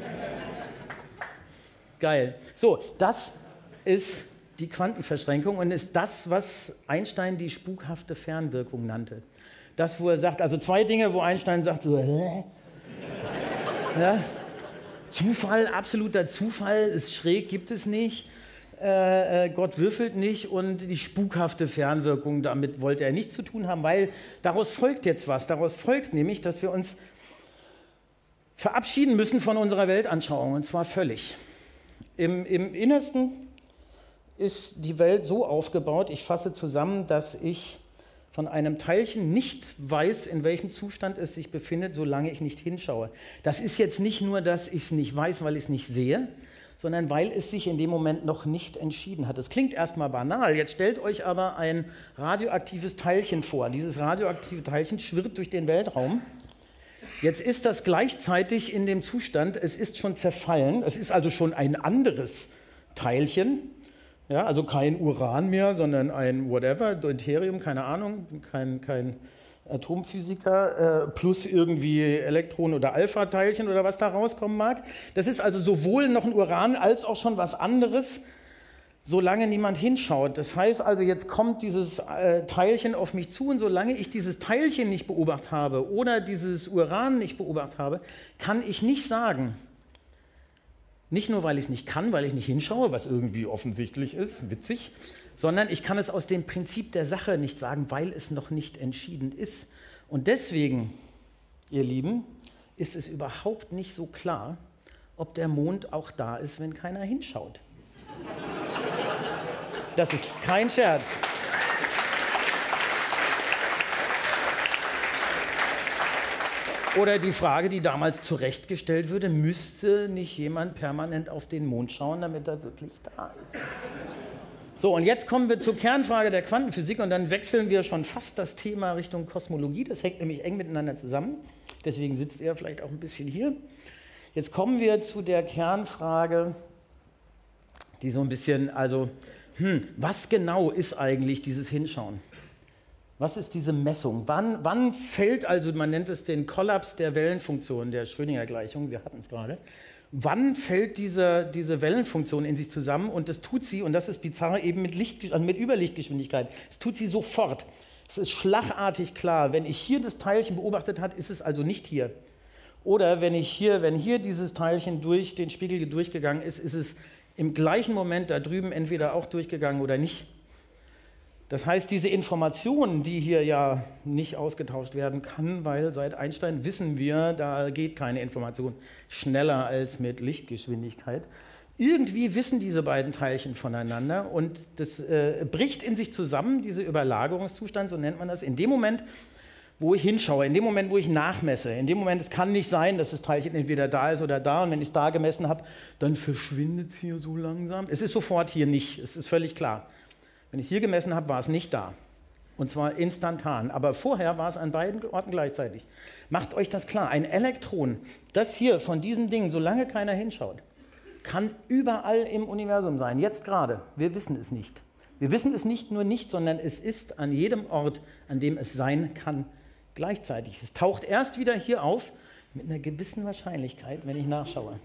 B: Geil. So, das ist die Quantenverschränkung und ist das, was Einstein die spukhafte Fernwirkung nannte. Das, wo er sagt, also zwei Dinge, wo Einstein sagt, so, ja, Zufall, absoluter Zufall, ist schräg, gibt es nicht. Gott würfelt nicht und die spukhafte Fernwirkung, damit wollte er nichts zu tun haben, weil daraus folgt jetzt was. Daraus folgt nämlich, dass wir uns verabschieden müssen von unserer Weltanschauung, und zwar völlig. Im Innersten ist die Welt so aufgebaut, ich fasse zusammen, dass ich von einem Teilchen nicht weiß, in welchem Zustand es sich befindet, solange ich nicht hinschaue. Das ist jetzt nicht nur, dass ich es nicht weiß, weil ich es nicht sehe, sondern weil es sich in dem Moment noch nicht entschieden hat. Das klingt erstmal banal, jetzt stellt euch aber ein radioaktives Teilchen vor. Dieses radioaktive Teilchen schwirrt durch den Weltraum. Jetzt ist das gleichzeitig in dem Zustand, es ist schon zerfallen, es ist also schon ein anderes Teilchen, ja, also kein Uran mehr, sondern ein whatever, Deuterium, keine Ahnung, kein Atomphysiker, plus irgendwie Elektronen- oder Alpha-Teilchen oder was da rauskommen mag. Das ist also sowohl noch ein Uran als auch schon was anderes, solange niemand hinschaut. Das heißt also, jetzt kommt dieses Teilchen auf mich zu und solange ich dieses Teilchen nicht beobachtet habe oder dieses Uran nicht beobachtet habe, kann ich nicht sagen, nicht nur, weil ich es nicht kann, weil ich nicht hinschaue, was irgendwie offensichtlich ist, witzig, sondern ich kann es aus dem Prinzip der Sache nicht sagen, weil es noch nicht entschieden ist. Und deswegen, ihr Lieben, ist es überhaupt nicht so klar, ob der Mond auch da ist, wenn keiner hinschaut. Das ist kein Scherz. Oder die Frage, die damals zurechtgestellt wurde, müsste nicht jemand permanent auf den Mond schauen, damit er wirklich da ist? So, und jetzt kommen wir zur Kernfrage der Quantenphysik und dann wechseln wir schon fast das Thema Richtung Kosmologie. Das hängt nämlich eng miteinander zusammen. Deswegen sitzt er vielleicht auch ein bisschen hier. Jetzt kommen wir zu der Kernfrage, die so ein bisschen, also, was genau ist eigentlich dieses Hinschauen? Was ist diese Messung? Wann fällt also, man nennt es den Kollaps der Wellenfunktion, der Schrödinger-Gleichung, wir hatten es gerade, wann fällt diese Wellenfunktion in sich zusammen? Und das tut sie, und das ist bizarr, eben mit Überlichtgeschwindigkeit. Das tut sie sofort. Es ist schlagartig klar, wenn ich hier das Teilchen beobachtet habe, ist es also nicht hier. Oder wenn hier dieses Teilchen durch den Spiegel durchgegangen ist, ist es im gleichen Moment da drüben entweder auch durchgegangen oder nicht. Das heißt, diese Information, die hier ja nicht ausgetauscht werden kann, weil seit Einstein wissen wir, da geht keine Information schneller als mit Lichtgeschwindigkeit. Irgendwie wissen diese beiden Teilchen voneinander und das bricht in sich zusammen, dieser Überlagerungszustand, so nennt man das, in dem Moment, wo ich hinschaue, in dem Moment, wo ich nachmesse. In dem Moment, es kann nicht sein, dass das Teilchen entweder da ist oder da und wenn ich es da gemessen habe, dann verschwindet es hier so langsam. Es ist sofort hier nicht, es ist völlig klar. Wenn ich hier gemessen habe, war es nicht da. Und zwar instantan. Aber vorher war es an beiden Orten gleichzeitig. Macht euch das klar. Ein Elektron, das hier von diesem Ding, solange keiner hinschaut, kann überall im Universum sein. Jetzt gerade. Wir wissen es nicht. Wir wissen es nicht nur nicht, sondern es ist an jedem Ort, an dem es sein kann, gleichzeitig. Es taucht erst wieder hier auf, mit einer gewissen Wahrscheinlichkeit, wenn ich nachschaue.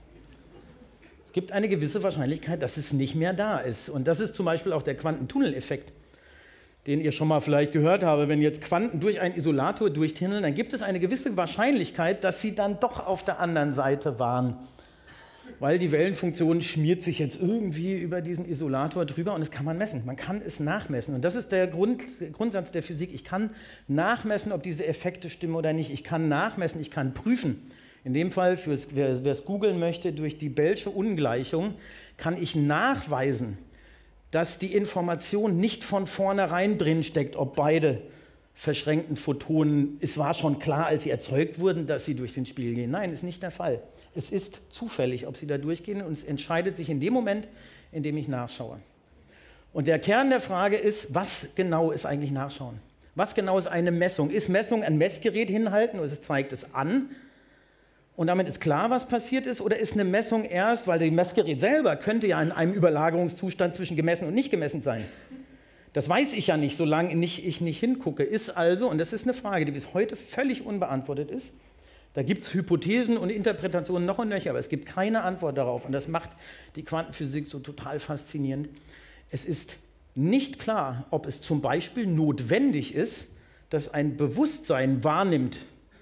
B: Es gibt eine gewisse Wahrscheinlichkeit, dass es nicht mehr da ist. Und das ist zum Beispiel auch der Quantentunneleffekt, den ihr schon mal vielleicht gehört habt. Wenn jetzt Quanten durch einen Isolator durchtunneln, dann gibt es eine gewisse Wahrscheinlichkeit, dass sie dann doch auf der anderen Seite waren. Weil die Wellenfunktion schmiert sich jetzt irgendwie über diesen Isolator drüber und das kann man messen. Man kann es nachmessen. Und das ist der Grundsatz der Physik. Ich kann nachmessen, ob diese Effekte stimmen oder nicht. Ich kann nachmessen, ich kann prüfen. In dem Fall, wer es googeln möchte, durch die Bellsche Ungleichung kann ich nachweisen, dass die Information nicht von vornherein drin steckt, ob beide verschränkten Photonen, es war schon klar, als sie erzeugt wurden, dass sie durch den Spiegel gehen. Nein, ist nicht der Fall. Es ist zufällig, ob sie da durchgehen und es entscheidet sich in dem Moment, in dem ich nachschaue. Und der Kern der Frage ist, was genau ist eigentlich Nachschauen? Was genau ist eine Messung? Ist Messung ein Messgerät hinhalten und es zeigt es an? Und damit ist klar, was passiert ist, oder ist eine Messung erst, weil das Messgerät selber könnte ja in einem Überlagerungszustand zwischen gemessen und nicht gemessen sein. Das weiß ich ja nicht, solange ich nicht hingucke. Ist also, und das ist eine Frage, die bis heute völlig unbeantwortet ist, da gibt es Hypothesen und Interpretationen noch und nöcher, aber es gibt keine Antwort darauf. Und das macht die Quantenphysik so total faszinierend. Es ist nicht klar, ob es zum Beispiel notwendig ist, dass ein Bewusstsein wahrnimmt,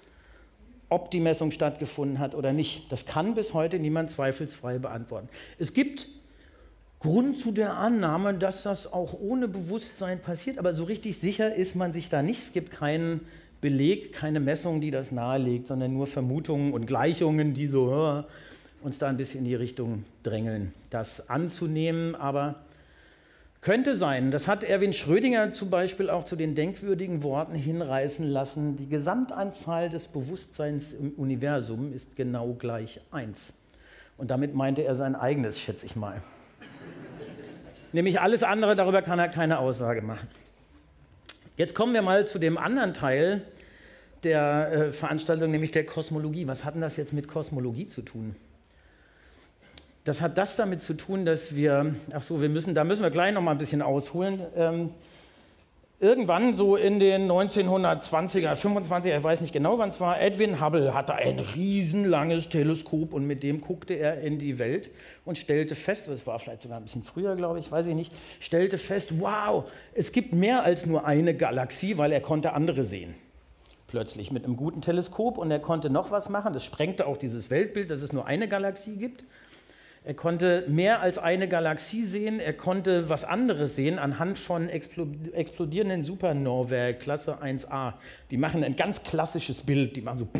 B: ob die Messung stattgefunden hat oder nicht. Das kann bis heute niemand zweifelsfrei beantworten. Es gibt Grund zu der Annahme, dass das auch ohne Bewusstsein passiert, aber so richtig sicher ist man sich da nicht. Es gibt keinen Beleg, keine Messung, die das nahelegt, sondern nur Vermutungen und Gleichungen, die so uns da ein bisschen in die Richtung drängeln, das anzunehmen, aber könnte sein. Das hat Erwin Schrödinger zum Beispiel auch zu den denkwürdigen Worten hinreißen lassen, die Gesamtanzahl des Bewusstseins im Universum ist genau gleich 1. Und damit meinte er sein eigenes, schätze ich mal. Nämlich alles andere, darüber kann er keine Aussage machen. Jetzt kommen wir mal zu dem anderen Teil der Veranstaltung, nämlich der Kosmologie. Was hat denn das jetzt mit Kosmologie zu tun? Das hat das damit zu tun, dass wir, da müssen wir gleich noch mal ein bisschen ausholen. Irgendwann so in den 1920er, 25er, ich weiß nicht genau, wann es war, Edwin Hubble hatte ein riesenlanges Teleskop und mit dem guckte er in die Welt und stellte fest, das war vielleicht sogar ein bisschen früher, glaube ich, weiß ich nicht, stellte fest, wow, es gibt mehr als nur eine Galaxie, weil er konnte andere sehen. Plötzlich mit einem guten Teleskop und er konnte noch was machen, das sprengte auch dieses Weltbild, dass es nur eine Galaxie gibt. Er konnte mehr als eine Galaxie sehen, er konnte was anderes sehen anhand von explodierenden Supernovae Klasse 1a. Die machen ein ganz klassisches Bild, die machen so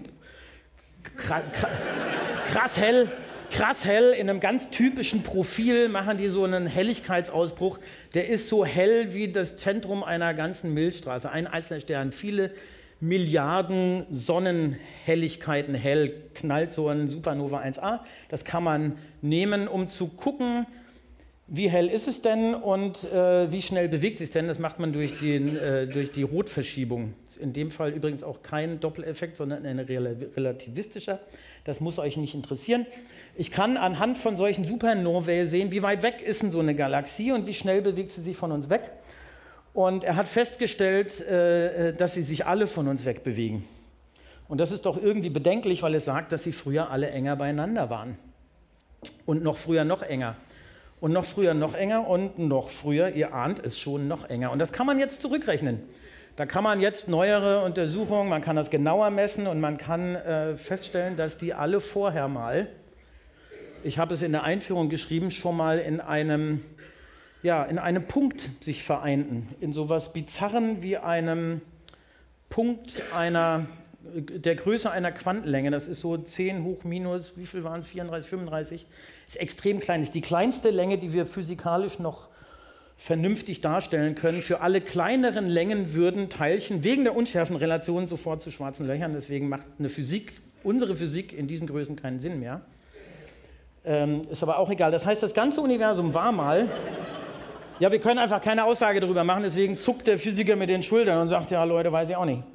B: krass hell, in einem ganz typischen Profil machen die so einen Helligkeitsausbruch, der ist so hell wie das Zentrum einer ganzen Milchstraße, ein einzelner Stern, viele Milliarden Sonnenhelligkeiten hell, knallt so ein Supernova 1a. Das kann man nehmen, um zu gucken, wie hell ist es denn und wie schnell bewegt sich denn. Das macht man durch die Rotverschiebung. In dem Fall übrigens auch kein Doppeleffekt, sondern ein relativistischer. Das muss euch nicht interessieren. Ich kann anhand von solchen Supernovae sehen, wie weit weg ist denn so eine Galaxie und wie schnell bewegt sie sich von uns weg. Und er hat festgestellt, dass sie sich alle von uns wegbewegen. Und das ist doch irgendwie bedenklich, weil es sagt, dass sie früher alle enger beieinander waren. Und noch früher noch enger. Und noch früher noch enger und noch früher, ihr ahnt es schon, noch enger. Und das kann man jetzt zurückrechnen. Da kann man jetzt neuere Untersuchungen, man kann das genauer messen und man kann feststellen, dass die alle vorher mal, ich habe es in der Einführung geschrieben, schon mal in einem Punkt sich vereinten, in sowas Bizarren wie einem Punkt der Größe einer Quantenlänge, das ist so 10 hoch minus, wie viel waren es, 34, 35, ist extrem klein, ist die kleinste Länge, die wir physikalisch noch vernünftig darstellen können. Für alle kleineren Längen würden Teilchen wegen der Unschärfenrelation sofort zu schwarzen Löchern, deswegen macht unsere Physik in diesen Größen keinen Sinn mehr. Ist aber auch egal, das heißt, das ganze Universum war mal... Ja, wir können einfach keine Aussage darüber machen, deswegen zuckt der Physiker mit den Schultern und sagt, ja Leute, weiß ich auch nicht.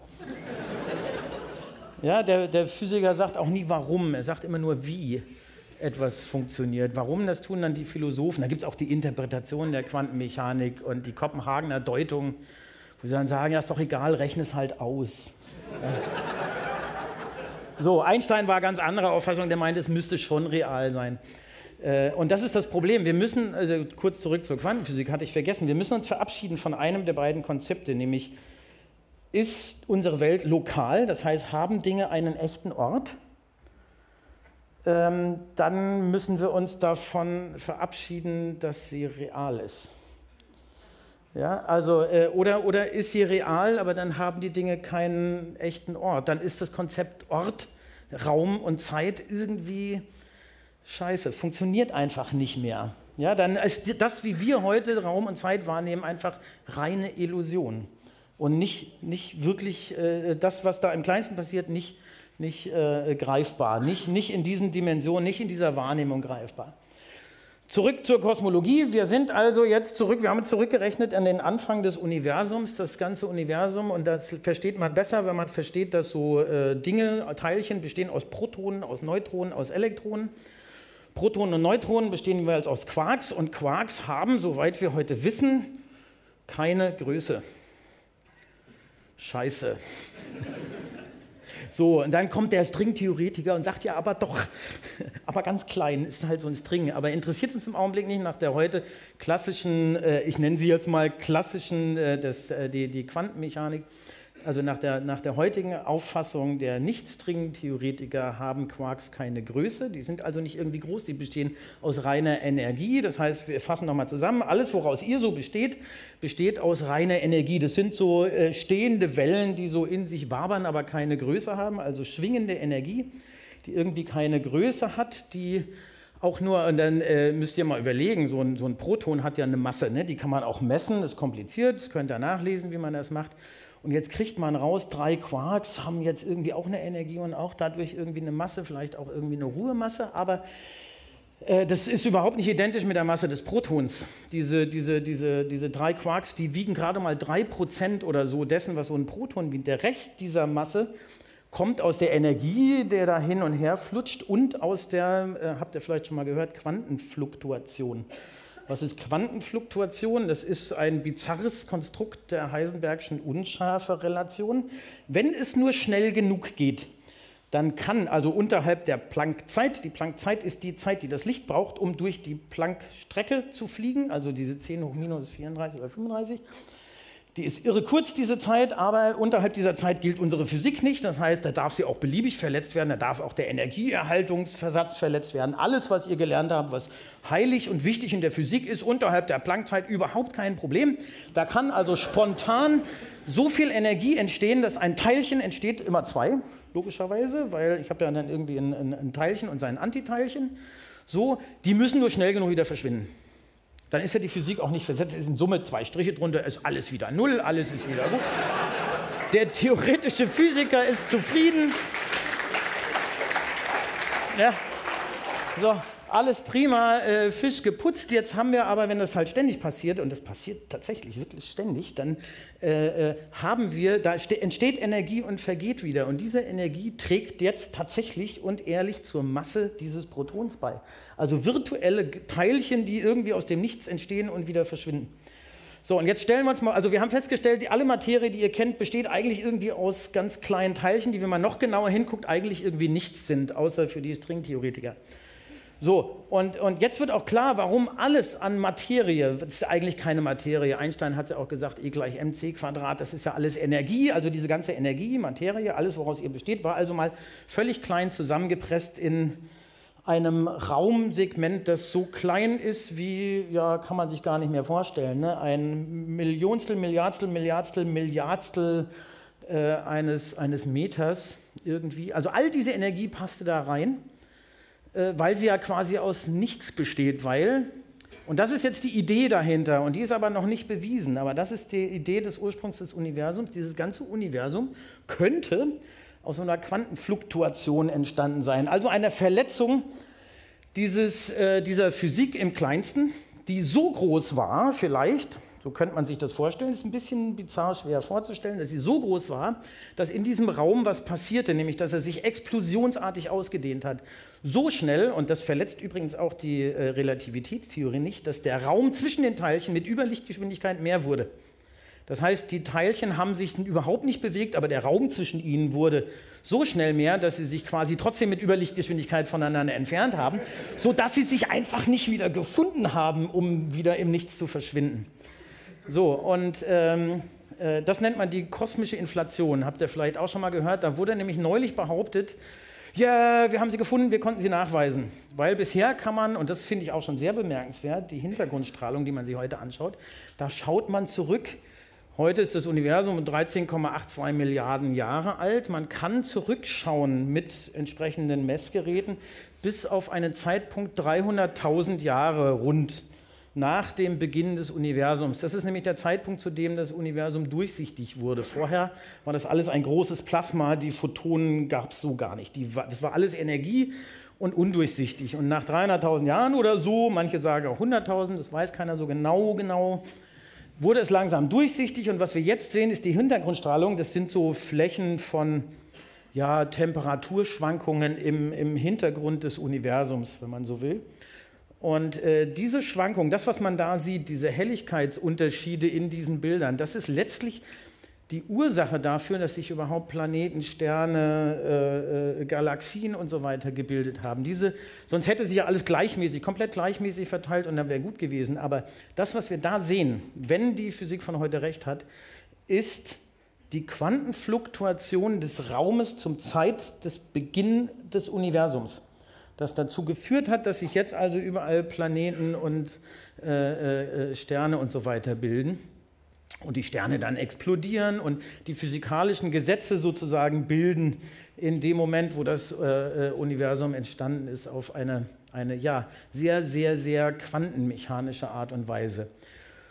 B: Ja, der Physiker sagt auch nie warum, er sagt immer nur wie etwas funktioniert. Warum, das tun dann die Philosophen. Da gibt es auch die Interpretation der Quantenmechanik und die Kopenhagener Deutung, wo sie dann sagen, ja ist doch egal, rechne es halt aus. So, Einstein war ganz anderer Auffassung, der meinte, es müsste schon real sein. Und das ist das Problem. Wir müssen, also kurz zurück zur Quantenphysik, hatte ich vergessen, wir müssen uns verabschieden von einem der beiden Konzepte, nämlich ist unsere Welt lokal, das heißt, haben Dinge einen echten Ort, dann müssen wir uns davon verabschieden, dass sie real ist. Ja, also, oder ist sie real, aber dann haben die Dinge keinen echten Ort. Dann ist das Konzept Ort, Raum und Zeit irgendwie... Scheiße, funktioniert einfach nicht mehr. Ja, dann ist das, wie wir heute Raum und Zeit wahrnehmen, einfach reine Illusion. Und nicht wirklich das, was da im Kleinsten passiert, nicht greifbar. Nicht in diesen Dimensionen, nicht in dieser Wahrnehmung greifbar. Zurück zur Kosmologie. Wir sind also jetzt zurück, wir haben zurückgerechnet an den Anfang des Universums, das ganze Universum. Und das versteht man besser, wenn man versteht, dass so Dinge, Teilchen bestehen aus Protonen, aus Neutronen, aus Elektronen. Protonen und Neutronen bestehen jeweils aus Quarks und Quarks haben, soweit wir heute wissen, keine Größe. Scheiße. So, und dann kommt der Stringtheoretiker und sagt, ja, aber doch, aber ganz klein, ist halt so ein String. Aber interessiert uns im Augenblick nicht nach der heute klassischen, ich nenne sie jetzt mal klassischen, die Quantenmechanik. Also nach der heutigen Auffassung der Nicht-String-Theoretiker haben Quarks keine Größe, die sind also nicht irgendwie groß, die bestehen aus reiner Energie. Das heißt, wir fassen nochmal zusammen, alles, woraus ihr so besteht, besteht aus reiner Energie. Das sind so stehende Wellen, die so in sich wabern, aber keine Größe haben, also schwingende Energie, die irgendwie keine Größe hat, die auch nur, und dann müsst ihr mal überlegen, so ein Proton hat ja eine Masse, ne? Die kann man auch messen, ist kompliziert, könnt ihr nachlesen, wie man das macht. Und jetzt kriegt man raus, 3 Quarks haben jetzt irgendwie auch eine Energie und auch dadurch irgendwie eine Masse, vielleicht auch irgendwie eine Ruhemasse, aber Das ist überhaupt nicht identisch mit der Masse des Protons. Diese 3 Quarks, die wiegen gerade mal 3% oder so dessen, was so ein Proton wiegt. Der Rest dieser Masse kommt aus der Energie, der da hin und her flutscht, und aus der, habt ihr vielleicht schon mal gehört, Quantenfluktuation. Was ist Quantenfluktuation? Das ist ein bizarres Konstrukt der Heisenbergschen Unschärferelation. Wenn es nur schnell genug geht, dann kann also unterhalb der Planck-Zeit, die Planck-Zeit ist die Zeit, die das Licht braucht, um durch die Planck-Strecke zu fliegen, also diese 10 hoch minus 34 oder 35, die ist irre kurz, diese Zeit, aber unterhalb dieser Zeit gilt unsere Physik nicht. Das heißt, da darf sie auch beliebig verletzt werden, da darf auch der Energieerhaltungsversatz verletzt werden. Alles, was ihr gelernt habt, was heilig und wichtig in der Physik ist, unterhalb der Planck-Zeit überhaupt kein Problem. Da kann also spontan so viel Energie entstehen, dass ein Teilchen entsteht, immer 2, logischerweise, weil ich habe ja dann irgendwie ein Teilchen und sein Antiteilchen. So, die müssen nur schnell genug wieder verschwinden. Dann ist ja die Physik auch nicht versetzt, es ist in Summe 2 Striche drunter, ist alles wieder 0, alles ist wieder gut. Der theoretische Physiker ist zufrieden. Ja, so, alles prima, Fisch geputzt. Jetzt haben wir aber, wenn das halt ständig passiert, und das passiert tatsächlich wirklich ständig, dann entsteht Energie und vergeht wieder. Und diese Energie trägt jetzt tatsächlich und ehrlich zur Masse dieses Protons bei. Also virtuelle Teilchen, die irgendwie aus dem Nichts entstehen und wieder verschwinden. So, und jetzt stellen wir uns mal, also wir haben festgestellt, alle Materie, die ihr kennt, besteht eigentlich irgendwie aus ganz kleinen Teilchen, die, wenn man noch genauer hinguckt, eigentlich irgendwie nichts sind, außer für die Stringtheoretiker. So, und jetzt wird auch klar, warum alles an Materie, das ist eigentlich keine Materie, Einstein hat ja auch gesagt, E = mc², das ist ja alles Energie, also diese ganze Energie, Materie, alles, woraus ihr besteht, war also mal völlig klein zusammengepresst in einem Raumsegment, das so klein ist wie, ja, kann man sich gar nicht mehr vorstellen, ne? Ein Millionstel, Milliardstel, Milliardstel, Milliardstel eines Meters irgendwie. Also all diese Energie passte da rein, weil sie ja quasi aus nichts besteht, und das ist jetzt die Idee dahinter, und die ist aber noch nicht bewiesen, aber das ist die Idee des Ursprungs des Universums. Dieses ganze Universum könnte aus so einer Quantenfluktuation entstanden sein, also einer Verletzung dieser Physik im Kleinsten, die so groß war, vielleicht, so könnte man sich das vorstellen, ist ein bisschen bizarr schwer vorzustellen, dass sie so groß war, dass in diesem Raum was passierte, nämlich dass er sich explosionsartig ausgedehnt hat. So schnell, und das verletzt übrigens auch die Relativitätstheorie nicht, dass der Raum zwischen den Teilchen mit Überlichtgeschwindigkeit mehr wurde. Das heißt, die Teilchen haben sich überhaupt nicht bewegt, aber der Raum zwischen ihnen wurde so schnell mehr, dass sie sich quasi trotzdem mit Überlichtgeschwindigkeit voneinander entfernt haben, sodass sie sich einfach nicht wieder gefunden haben, um wieder im Nichts zu verschwinden. So, und das nennt man die kosmische Inflation, habt ihr vielleicht auch schon mal gehört. Da wurde nämlich neulich behauptet, ja, wir haben sie gefunden, wir konnten sie nachweisen. Weil bisher kann man, und das finde ich auch schon sehr bemerkenswert, die Hintergrundstrahlung, die man sich heute anschaut, da schaut man zurück. Heute ist das Universum 13,82 Milliarden Jahre alt. Man kann zurückschauen mit entsprechenden Messgeräten bis auf einen Zeitpunkt 300.000 Jahre rund nach dem Beginn des Universums. Das ist nämlich der Zeitpunkt, zu dem das Universum durchsichtig wurde. Vorher war das alles ein großes Plasma, die Photonen gab es so gar nicht. Das war alles Energie und undurchsichtig. Und nach 300.000 Jahren oder so, manche sagen auch 100.000, das weiß keiner so genau, wurde es langsam durchsichtig. Und was wir jetzt sehen, ist die Hintergrundstrahlung. Das sind so Flächen von Temperaturschwankungen im Hintergrund des Universums, wenn man so will. Und diese Schwankung, das, was man da sieht, diese Helligkeitsunterschiede in diesen Bildern, das ist letztlich die Ursache dafür, dass sich überhaupt Planeten, Sterne, Galaxien und so weiter gebildet haben. Sonst hätte sich ja alles komplett gleichmäßig verteilt und dann wäre gut gewesen. Aber das, was wir da sehen, wenn die Physik von heute recht hat, ist die Quantenfluktuation des Raumes zum Zeit des Beginns des Universums. Das dazu geführt hat, dass sich jetzt also überall Planeten und Sterne und so weiter bilden und die Sterne dann explodieren und die physikalischen Gesetze sozusagen bilden in dem Moment, wo das Universum entstanden ist, auf eine sehr, sehr, sehr quantenmechanische Art und Weise. Und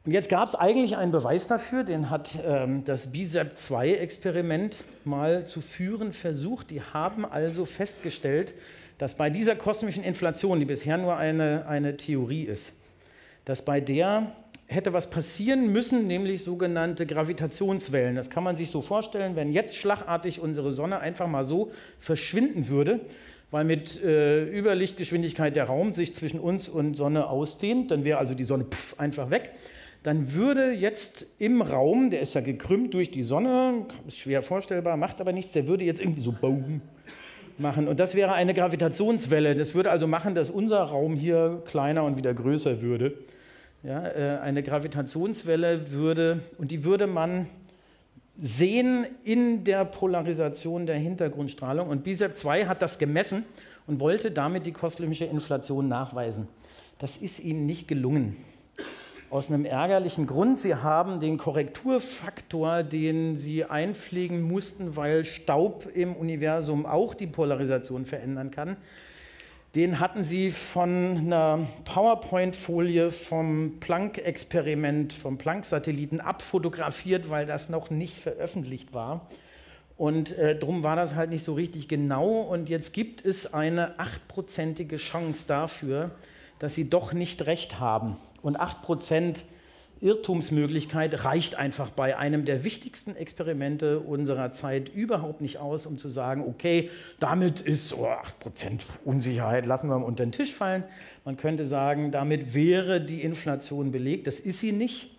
B: Und jetzt gab es eigentlich einen Beweis dafür, den hat das BISEP-2-Experiment mal zu führen versucht. Die haben also festgestellt, dass bei dieser kosmischen Inflation, die bisher nur eine Theorie ist, dass bei der hätte was passieren müssen, nämlich sogenannte Gravitationswellen. Das kann man sich so vorstellen, wenn jetzt schlagartig unsere Sonne einfach mal so verschwinden würde, weil mit Überlichtgeschwindigkeit der Raum sich zwischen uns und Sonne ausdehnt, dann wäre also die Sonne einfach weg. Dann würde jetzt im Raum, der ist ja gekrümmt durch die Sonne, ist schwer vorstellbar, macht aber nichts, der würde jetzt irgendwie so boom machen. Und das wäre eine Gravitationswelle. Das würde also machen, dass unser Raum hier kleiner und wieder größer würde. Ja, eine Gravitationswelle würde, und die würde man sehen in der Polarisation der Hintergrundstrahlung. Und BISEP-2 hat das gemessen und wollte damit die kosmische Inflation nachweisen. Das ist ihnen nicht gelungen. Aus einem ärgerlichen Grund. Sie haben den Korrekturfaktor, den sie einpflegen mussten, weil Staub im Universum auch die Polarisation verändern kann, den hatten sie von einer PowerPoint-Folie vom Planck-Experiment, vom Planck-Satelliten abfotografiert, weil das noch nicht veröffentlicht war. Und darum war das halt nicht so richtig genau. Und jetzt gibt es eine 8%ige Chance dafür, dass sie doch nicht recht haben. Und 8% Irrtumsmöglichkeit reicht einfach bei einem der wichtigsten Experimente unserer Zeit überhaupt nicht aus, um zu sagen, okay, damit ist 8% Unsicherheit, lassen wir mal unter den Tisch fallen. Man könnte sagen, damit wäre die Inflation belegt. Das ist sie nicht,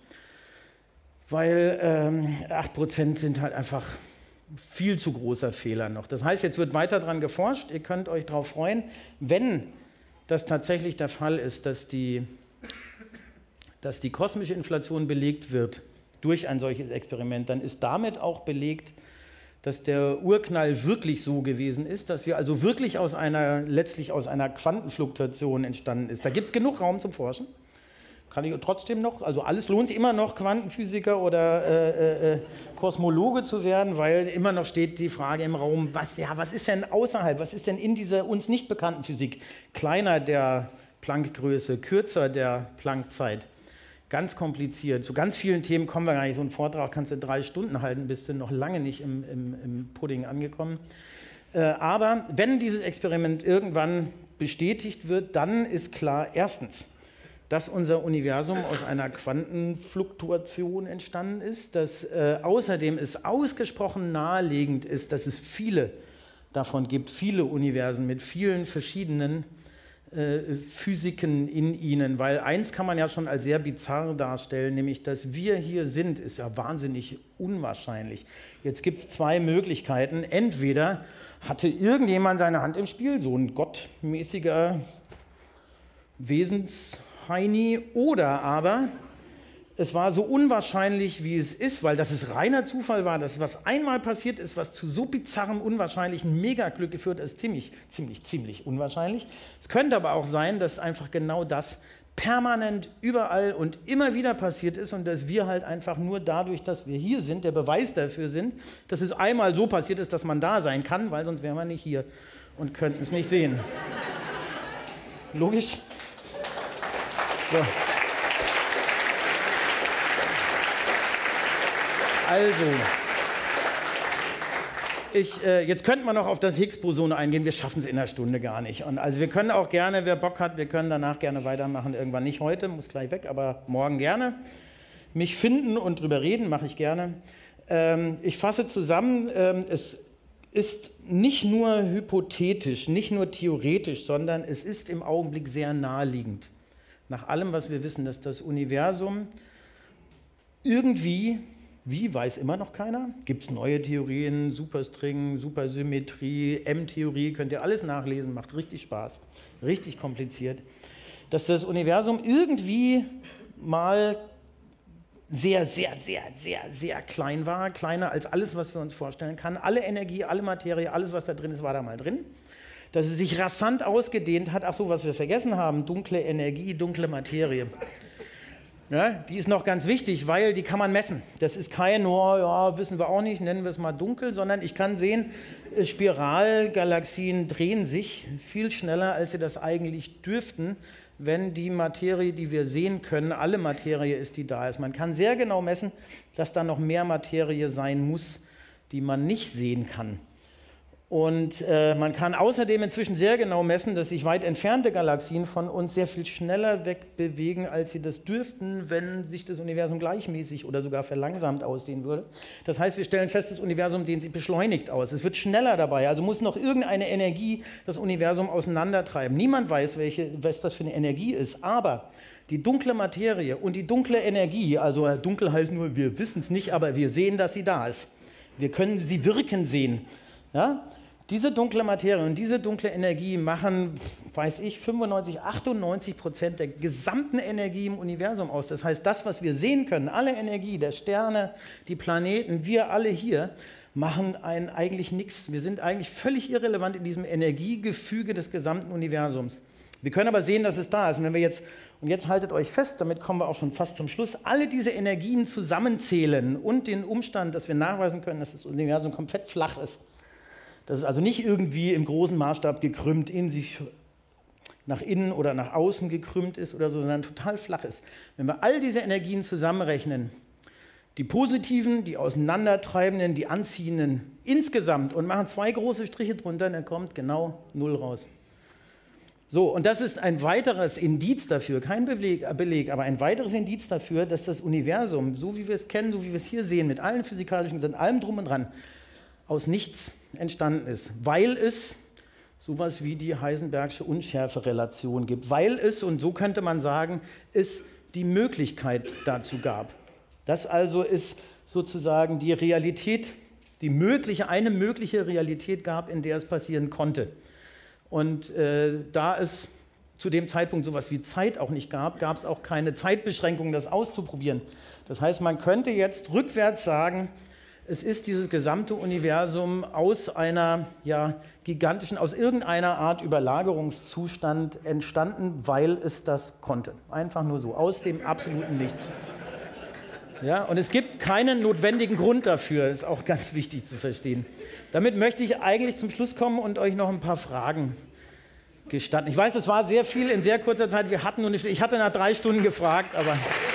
B: weil 8% sind halt einfach viel zu großer Fehler noch. Das heißt, jetzt wird weiter daran geforscht. Ihr könnt euch darauf freuen, wenn das tatsächlich der Fall ist, dass die kosmische Inflation belegt wird durch ein solches Experiment, dann ist damit auch belegt, dass der Urknall wirklich so gewesen ist, dass wir also wirklich letztlich aus einer Quantenfluktuation entstanden ist. Da gibt es genug Raum zum Forschen. Kann ich trotzdem noch, also alles lohnt sich immer noch, Quantenphysiker oder Kosmologe zu werden, weil immer noch steht die Frage im Raum, was ist denn außerhalb, was ist denn in dieser uns nicht bekannten Physik kleiner der Planck-Größe, kürzer der Planck-Zeit? Ganz kompliziert. Zu ganz vielen Themen kommen wir gar nicht. So einen Vortrag kannst du 3 Stunden halten, bist du noch lange nicht im Pudding angekommen. Aber wenn dieses Experiment irgendwann bestätigt wird, dann ist klar, erstens, dass unser Universum aus einer Quantenfluktuation entstanden ist, dass außerdem es ausgesprochen naheliegend ist, dass es viele davon gibt, viele Universen mit vielen verschiedenen Physiken in ihnen, weil eins kann man ja schon als sehr bizarr darstellen, nämlich dass wir hier sind, ist ja wahnsinnig unwahrscheinlich. Jetzt gibt es 2 Möglichkeiten. Entweder hatte irgendjemand seine Hand im Spiel, so ein gottmäßiger Wesensheini, oder aber es war so unwahrscheinlich, wie es ist, weil das es reiner Zufall war, dass was einmal passiert ist, was zu so bizarrem, unwahrscheinlichen Megaglück geführt hat, ist ziemlich unwahrscheinlich. Es könnte aber auch sein, dass einfach genau das permanent überall und immer wieder passiert ist und dass wir halt einfach nur dadurch, dass wir hier sind, der Beweis dafür sind, dass es einmal so passiert ist, dass man da sein kann, weil sonst wären wir nicht hier und könnten es nicht sehen. Logisch? So. Also, jetzt könnte man noch auf das Higgs-Boson eingehen, wir schaffen es in einer Stunde gar nicht. Und also wir können auch gerne, wer Bock hat, wir können danach gerne weitermachen, irgendwann nicht heute, muss gleich weg, aber morgen gerne. Mich finden und drüber reden, mache ich gerne. Ich fasse zusammen, es ist nicht nur hypothetisch, nicht nur theoretisch, sondern es ist im Augenblick sehr naheliegend. Nach allem, was wir wissen, dass das Universum irgendwie, wie weiß immer noch keiner, gibt es neue Theorien, Superstring, Supersymmetrie, M-Theorie, könnt ihr alles nachlesen, macht richtig Spaß, richtig kompliziert, dass das Universum irgendwie mal sehr klein war, kleiner als alles, was wir uns vorstellen können. Alle Energie, alle Materie, alles, was da drin ist, war da mal drin. Dass es sich rasant ausgedehnt hat, ach so, was wir vergessen haben, dunkle Energie, dunkle Materie. Ja, die ist noch ganz wichtig, weil die kann man messen. Das ist kein, oh, ja, wissen wir auch nicht, nennen wir es mal dunkel, sondern ich kann sehen, Spiralgalaxien drehen sich viel schneller, als sie das eigentlich dürften, wenn die Materie, die wir sehen können, alle Materie ist, die da ist. Man kann sehr genau messen, dass da noch mehr Materie sein muss, die man nicht sehen kann. Und man kann außerdem inzwischen sehr genau messen, dass sich weit entfernte Galaxien von uns sehr viel schneller wegbewegen, als sie das dürften, wenn sich das Universum gleichmäßig oder sogar verlangsamt ausdehnen würde. Das heißt, wir stellen fest, das Universum dehnt sich beschleunigt aus. Es wird schneller dabei, also muss noch irgendeine Energie das Universum auseinandertreiben. Niemand weiß, was das für eine Energie ist, aber die dunkle Materie und die dunkle Energie, also dunkel heißt nur, wir wissen es nicht, aber wir sehen, dass sie da ist. Wir können sie wirken sehen. Ja? Diese dunkle Materie und diese dunkle Energie machen, weiß ich, 95, 98% der gesamten Energie im Universum aus. Das heißt, das, was wir sehen können, alle Energie, der Sterne, die Planeten, wir alle hier, machen eigentlich nichts. Wir sind eigentlich völlig irrelevant in diesem Energiegefüge des gesamten Universums. Wir können aber sehen, dass es da ist. Und wenn wir jetzt, und jetzt haltet euch fest, damit kommen wir auch schon fast zum Schluss, alle diese Energien zusammenzählen und den Umstand, dass wir nachweisen können, dass das Universum komplett flach ist. Das ist also nicht irgendwie im großen Maßstab gekrümmt, in sich nach innen oder nach außen gekrümmt ist oder so, sondern total flach ist. Wenn wir all diese Energien zusammenrechnen, die positiven, die auseinandertreibenden, die anziehenden insgesamt und machen 2 große Striche drunter, dann kommt genau 0 raus. So, und das ist ein weiteres Indiz dafür, kein Beleg, aber ein weiteres Indiz dafür, dass das Universum, so wie wir es kennen, so wie wir es hier sehen, mit allen physikalischen, mit allem drum und dran, aus nichts entstanden ist, weil es sowas wie die Heisenbergsche Unschärferelation gibt, weil es, und so könnte man sagen, es die Möglichkeit dazu gab. Das also ist sozusagen die Realität, eine mögliche Realität gab, in der es passieren konnte. Und da es zu dem Zeitpunkt sowas wie Zeit auch nicht gab, gab es auch keine Zeitbeschränkung, das auszuprobieren. Das heißt, man könnte jetzt rückwärts sagen, es ist dieses gesamte Universum aus einer gigantischen, aus irgendeiner Art Überlagerungszustand entstanden, weil es das konnte. Einfach nur so, aus dem absoluten Nichts. Ja, und es gibt keinen notwendigen Grund dafür, ist auch ganz wichtig zu verstehen. Damit möchte ich eigentlich zum Schluss kommen und euch noch ein paar Fragen gestatten. Ich weiß, es war sehr viel in sehr kurzer Zeit. Ich hatte nach 3 Stunden gefragt, aber...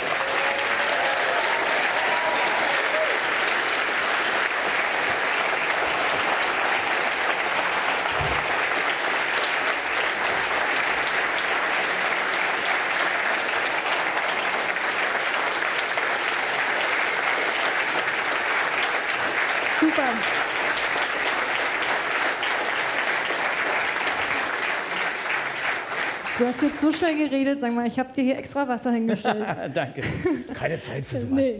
A: Super. Du hast jetzt so schnell geredet, sag mal, ich habe dir hier extra Wasser hingestellt.
B: Danke. Keine Zeit für sowas.
A: Nee.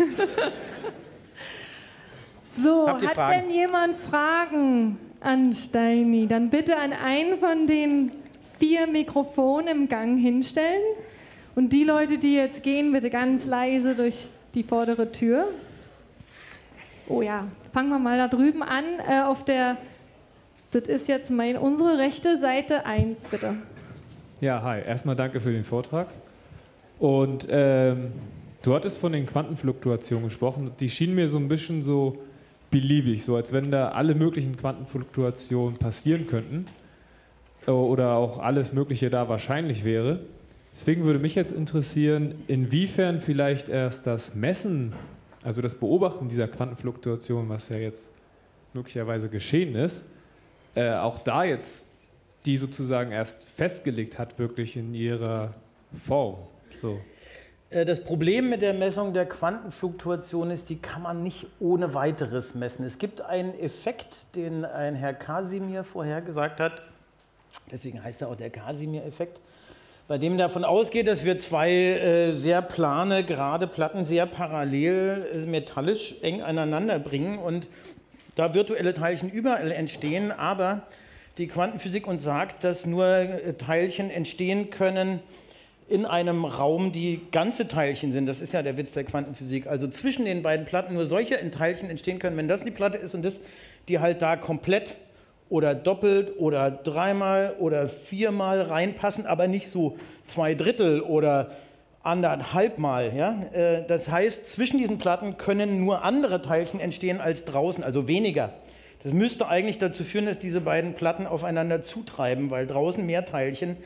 A: So,
B: Habt ihr
A: hat
B: Fragen?
A: denn jemand Fragen an Steini? Dann bitte an einen von den 4 Mikrofonen im Gang hinstellen. Und die Leute, die jetzt gehen, bitte ganz leise durch die vordere Tür. Oh ja, fangen wir mal da drüben an. Das ist jetzt unsere rechte Seite 1, bitte.
C: Ja, hi. Erstmal danke für den Vortrag. Und du hattest von den Quantenfluktuationen gesprochen. Die schienen mir so ein bisschen so beliebig, so als wenn da alle möglichen Quantenfluktuationen passieren könnten oder auch alles Mögliche da wahrscheinlich wäre. Deswegen würde mich jetzt interessieren, inwiefern vielleicht erst das Messen, also das Beobachten dieser Quantenfluktuation, was ja jetzt möglicherweise geschehen ist, auch da jetzt die sozusagen erst festgelegt hat, wirklich in ihrer Form. So.
B: Das Problem mit der Messung der Quantenfluktuation ist, die kann man nicht ohne weiteres messen. Es gibt einen Effekt, den ein Herr Casimir vorhergesagt hat, deswegen heißt er auch der Casimir-Effekt, bei dem davon ausgeht, dass wir 2 sehr plane, gerade Platten sehr parallel metallisch eng aneinander bringen und da virtuelle Teilchen überall entstehen, aber die Quantenphysik uns sagt, dass nur Teilchen entstehen können in einem Raum, die ganze Teilchen sind. Das ist ja der Witz der Quantenphysik. Also zwischen den beiden Platten nur solche Teilchen entstehen können, wenn das die Platte ist und das, die halt da komplett oder doppelt oder 3-mal oder 4-mal reinpassen, aber nicht so 2/3 oder 1,5-mal. Ja? Das heißt, zwischen diesen Platten können nur andere Teilchen entstehen als draußen, also weniger. Das müsste eigentlich dazu führen, dass diese beiden Platten aufeinander zutreiben, weil draußen mehr Teilchen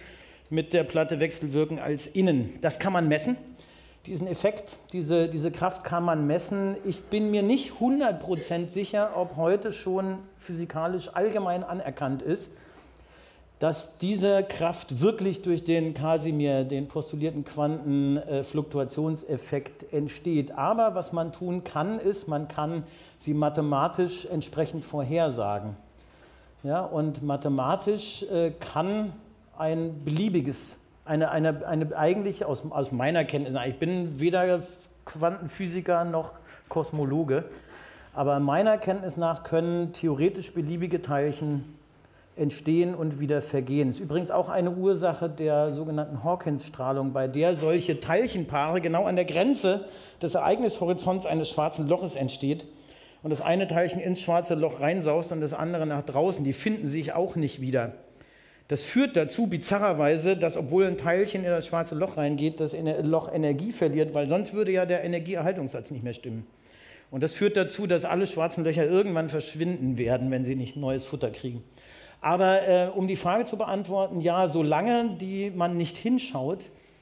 B: mit der Platte wechselwirken als innen. Das kann man messen, diesen Effekt, diese Kraft kann man messen. Ich bin mir nicht 100% sicher, ob heute schon physikalisch allgemein anerkannt ist, dass diese Kraft wirklich durch den Casimir, den postulierten Quantenfluktuationseffekt entsteht. Aber was man tun kann, ist, man kann sie mathematisch entsprechend vorhersagen. Ja, und mathematisch kann ein beliebiges, eigentlich aus meiner Kenntnis, ich bin weder Quantenphysiker noch Kosmologe, aber meiner Kenntnis nach können theoretisch beliebige Teilchen entstehen und wieder vergehen. Das ist übrigens auch eine Ursache der sogenannten Hawkins-Strahlung, bei der solche Teilchenpaare genau an der Grenze des Ereignishorizonts eines schwarzen Loches entsteht und das eine Teilchen ins schwarze Loch reinsaust und das andere nach draußen. Die finden sich auch nicht wieder. Das führt dazu, bizarrerweise, dass obwohl ein Teilchen in das schwarze Loch reingeht, das Loch Energie verliert, weil sonst würde ja der Energieerhaltungssatz nicht mehr stimmen. Und das führt dazu, dass alle schwarzen Löcher irgendwann verschwinden werden, wenn sie nicht neues Futter kriegen. Aber um die Frage zu beantworten, ja, solange man nicht hinschaut,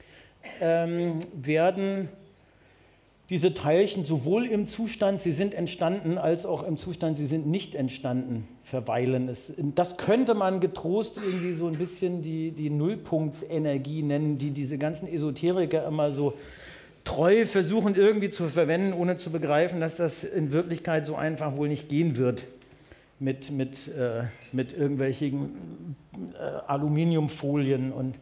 B: werden diese Teilchen sowohl im Zustand, sie sind entstanden, als auch im Zustand, sie sind nicht entstanden, verweilen. Das könnte man getrost irgendwie so ein bisschen die Nullpunktsenergie nennen, die diese ganzen Esoteriker immer so treu versuchen irgendwie zu verwenden, ohne zu begreifen, dass das in Wirklichkeit so einfach wohl nicht gehen wird. Mit irgendwelchen Aluminiumfolien und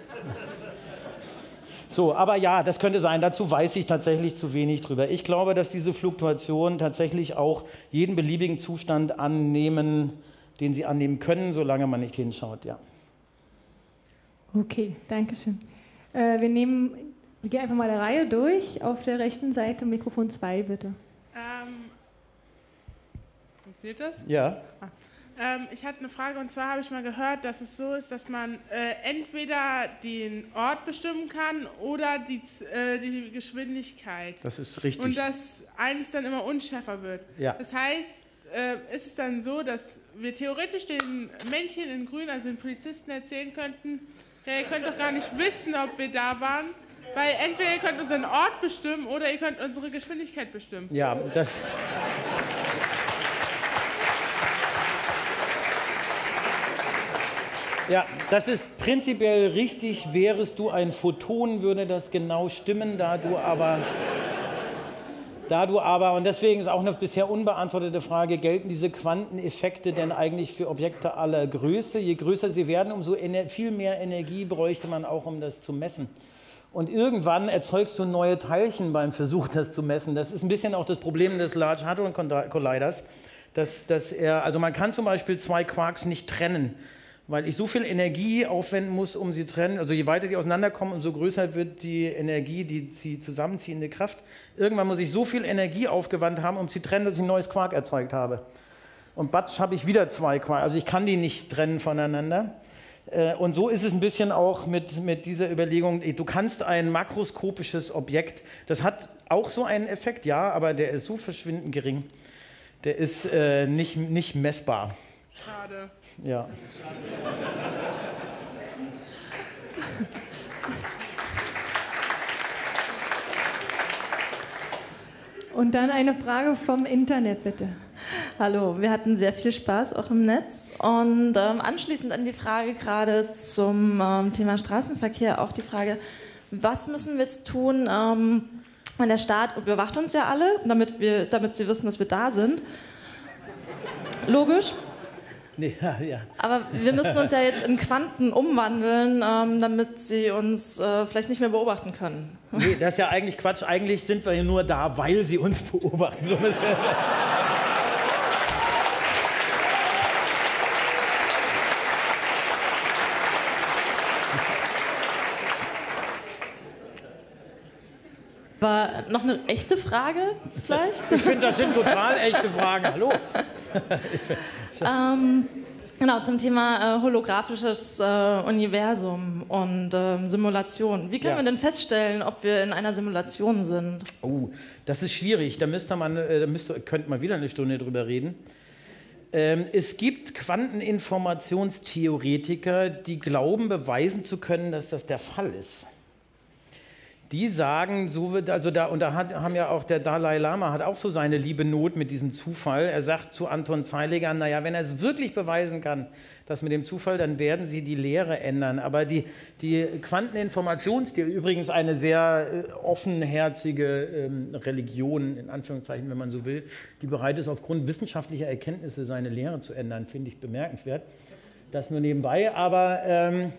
B: so, aber ja, das könnte sein. Dazu weiß ich tatsächlich zu wenig drüber. Ich glaube, dass diese Fluktuationen tatsächlich auch jeden beliebigen Zustand annehmen, den sie annehmen können, solange man nicht hinschaut, ja.
A: Okay, danke schön. Wir gehen einfach mal der Reihe durch. Auf der rechten Seite Mikrofon 2, bitte.
D: Funktioniert das?
B: Ja.
D: Ich hatte eine Frage, und zwar habe ich mal gehört, dass es so ist, dass man entweder den Ort bestimmen kann oder die Geschwindigkeit.
B: Das ist richtig.
D: Und dass eines dann immer unschärfer wird.
B: Ja.
D: Das heißt, ist es dann so, dass wir theoretisch den Männchen in Grün, also den Polizisten, erzählen könnten, ja, ihr könnt doch gar nicht wissen, ob wir da waren, weil entweder ihr könnt unseren Ort bestimmen oder ihr könnt unsere Geschwindigkeit bestimmen.
B: Ja, Ja, das ist prinzipiell richtig. Wärest du ein Photon, würde das genau stimmen, da du aber, und deswegen ist auch eine bisher unbeantwortete Frage, gelten diese Quanteneffekte denn eigentlich für Objekte aller Größe? Je größer sie werden, umso viel mehr Energie bräuchte man auch, um das zu messen. Und irgendwann erzeugst du neue Teilchen beim Versuch, das zu messen. Das ist ein bisschen auch das Problem des Large Hadron Colliders, also man kann zum Beispiel zwei Quarks nicht trennen, weil ich so viel Energie aufwenden muss, um sie zu trennen. Also je weiter die auseinanderkommen, umso größer wird die Energie, die zusammenziehende Kraft. Irgendwann muss ich so viel Energie aufgewandt haben, um sie zu trennen, dass ich ein neues Quark erzeugt habe. Und batsch, habe ich wieder zwei Quark. Also ich kann die nicht trennen voneinander. Und so ist es ein bisschen auch mit dieser Überlegung, du kannst ein makroskopisches Objekt, das hat auch so einen Effekt, ja, aber der ist so verschwindend gering. Der ist nicht messbar.
D: Schade.
B: Ja.
A: Und dann eine Frage vom Internet, bitte.
E: Hallo, wir hatten sehr viel Spaß auch im Netz und anschließend an die Frage gerade zum Thema Straßenverkehr auch die Frage, was müssen wir jetzt tun, wenn der Staat überwacht uns ja alle, damit sie wissen, dass wir da sind. Logisch.
B: Nee, ja.
E: Aber wir müssen uns ja jetzt in Quanten umwandeln, damit sie uns vielleicht nicht mehr beobachten können.
B: Nee, das ist ja eigentlich Quatsch. Eigentlich sind wir ja nur da, weil sie uns beobachten. So ist ja
E: War noch eine echte Frage vielleicht?
B: Ich finde, das sind total echte Fragen. Hallo.
E: Genau, zum Thema holographisches Universum und Simulation. Wie können wir denn feststellen, ob wir in einer Simulation sind?
B: Oh, das ist schwierig. Da könnte man wieder eine Stunde drüber reden. Es gibt Quanteninformationstheoretiker, die glauben, beweisen zu können, dass das der Fall ist. Die sagen, so wird, also da, und da haben ja auch der Dalai Lama hat auch so seine liebe Not mit diesem Zufall. Er sagt zu Anton Zeiliger, naja, wenn er es wirklich beweisen kann, das mit dem Zufall, dann werden sie die Lehre ändern. Aber die Quanteninformationstheorie, übrigens eine sehr offenherzige Religion, in Anführungszeichen, wenn man so will, die bereit ist, aufgrund wissenschaftlicher Erkenntnisse seine Lehre zu ändern, finde ich bemerkenswert. Das nur nebenbei, aber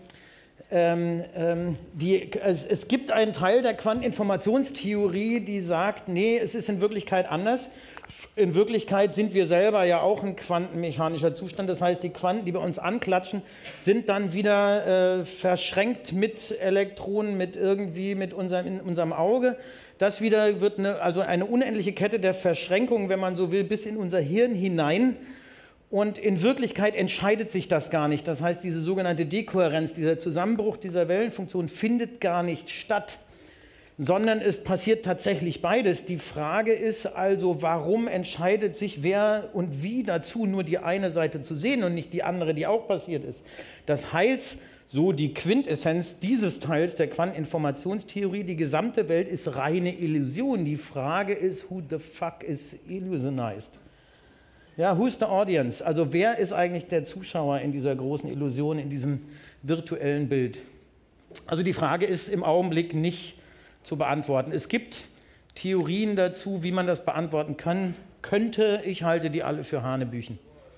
B: es gibt einen Teil der Quanteninformationstheorie, die sagt, nee, es ist in Wirklichkeit anders. In Wirklichkeit sind wir selber ja auch ein quantenmechanischer Zustand. Das heißt, die Quanten, die bei uns anklatschen, sind dann wieder verschränkt mit Elektronen, in unserem Auge. Das wieder wird eine unendliche Kette der Verschränkungen, wenn man so will, bis in unser Hirn hinein. Und in Wirklichkeit entscheidet sich das gar nicht. Das heißt, diese sogenannte Dekohärenz, dieser Zusammenbruch dieser Wellenfunktion findet gar nicht statt, sondern es passiert tatsächlich beides. Die Frage ist also, warum entscheidet sich wer und wie dazu, nur die eine Seite zu sehen und nicht die andere, die auch passiert ist. Das heißt, so die Quintessenz dieses Teils der Quanteninformationstheorie, die gesamte Welt ist reine Illusion. Die Frage ist, who the fuck is illusionized? Ja, who's the audience? Also wer ist eigentlich der Zuschauer in dieser großen Illusion, in diesem virtuellen Bild? Also die Frage ist im Augenblick nicht zu beantworten. Es gibt Theorien dazu, wie man das beantworten könnte. Ich halte die alle für Hanebüchen.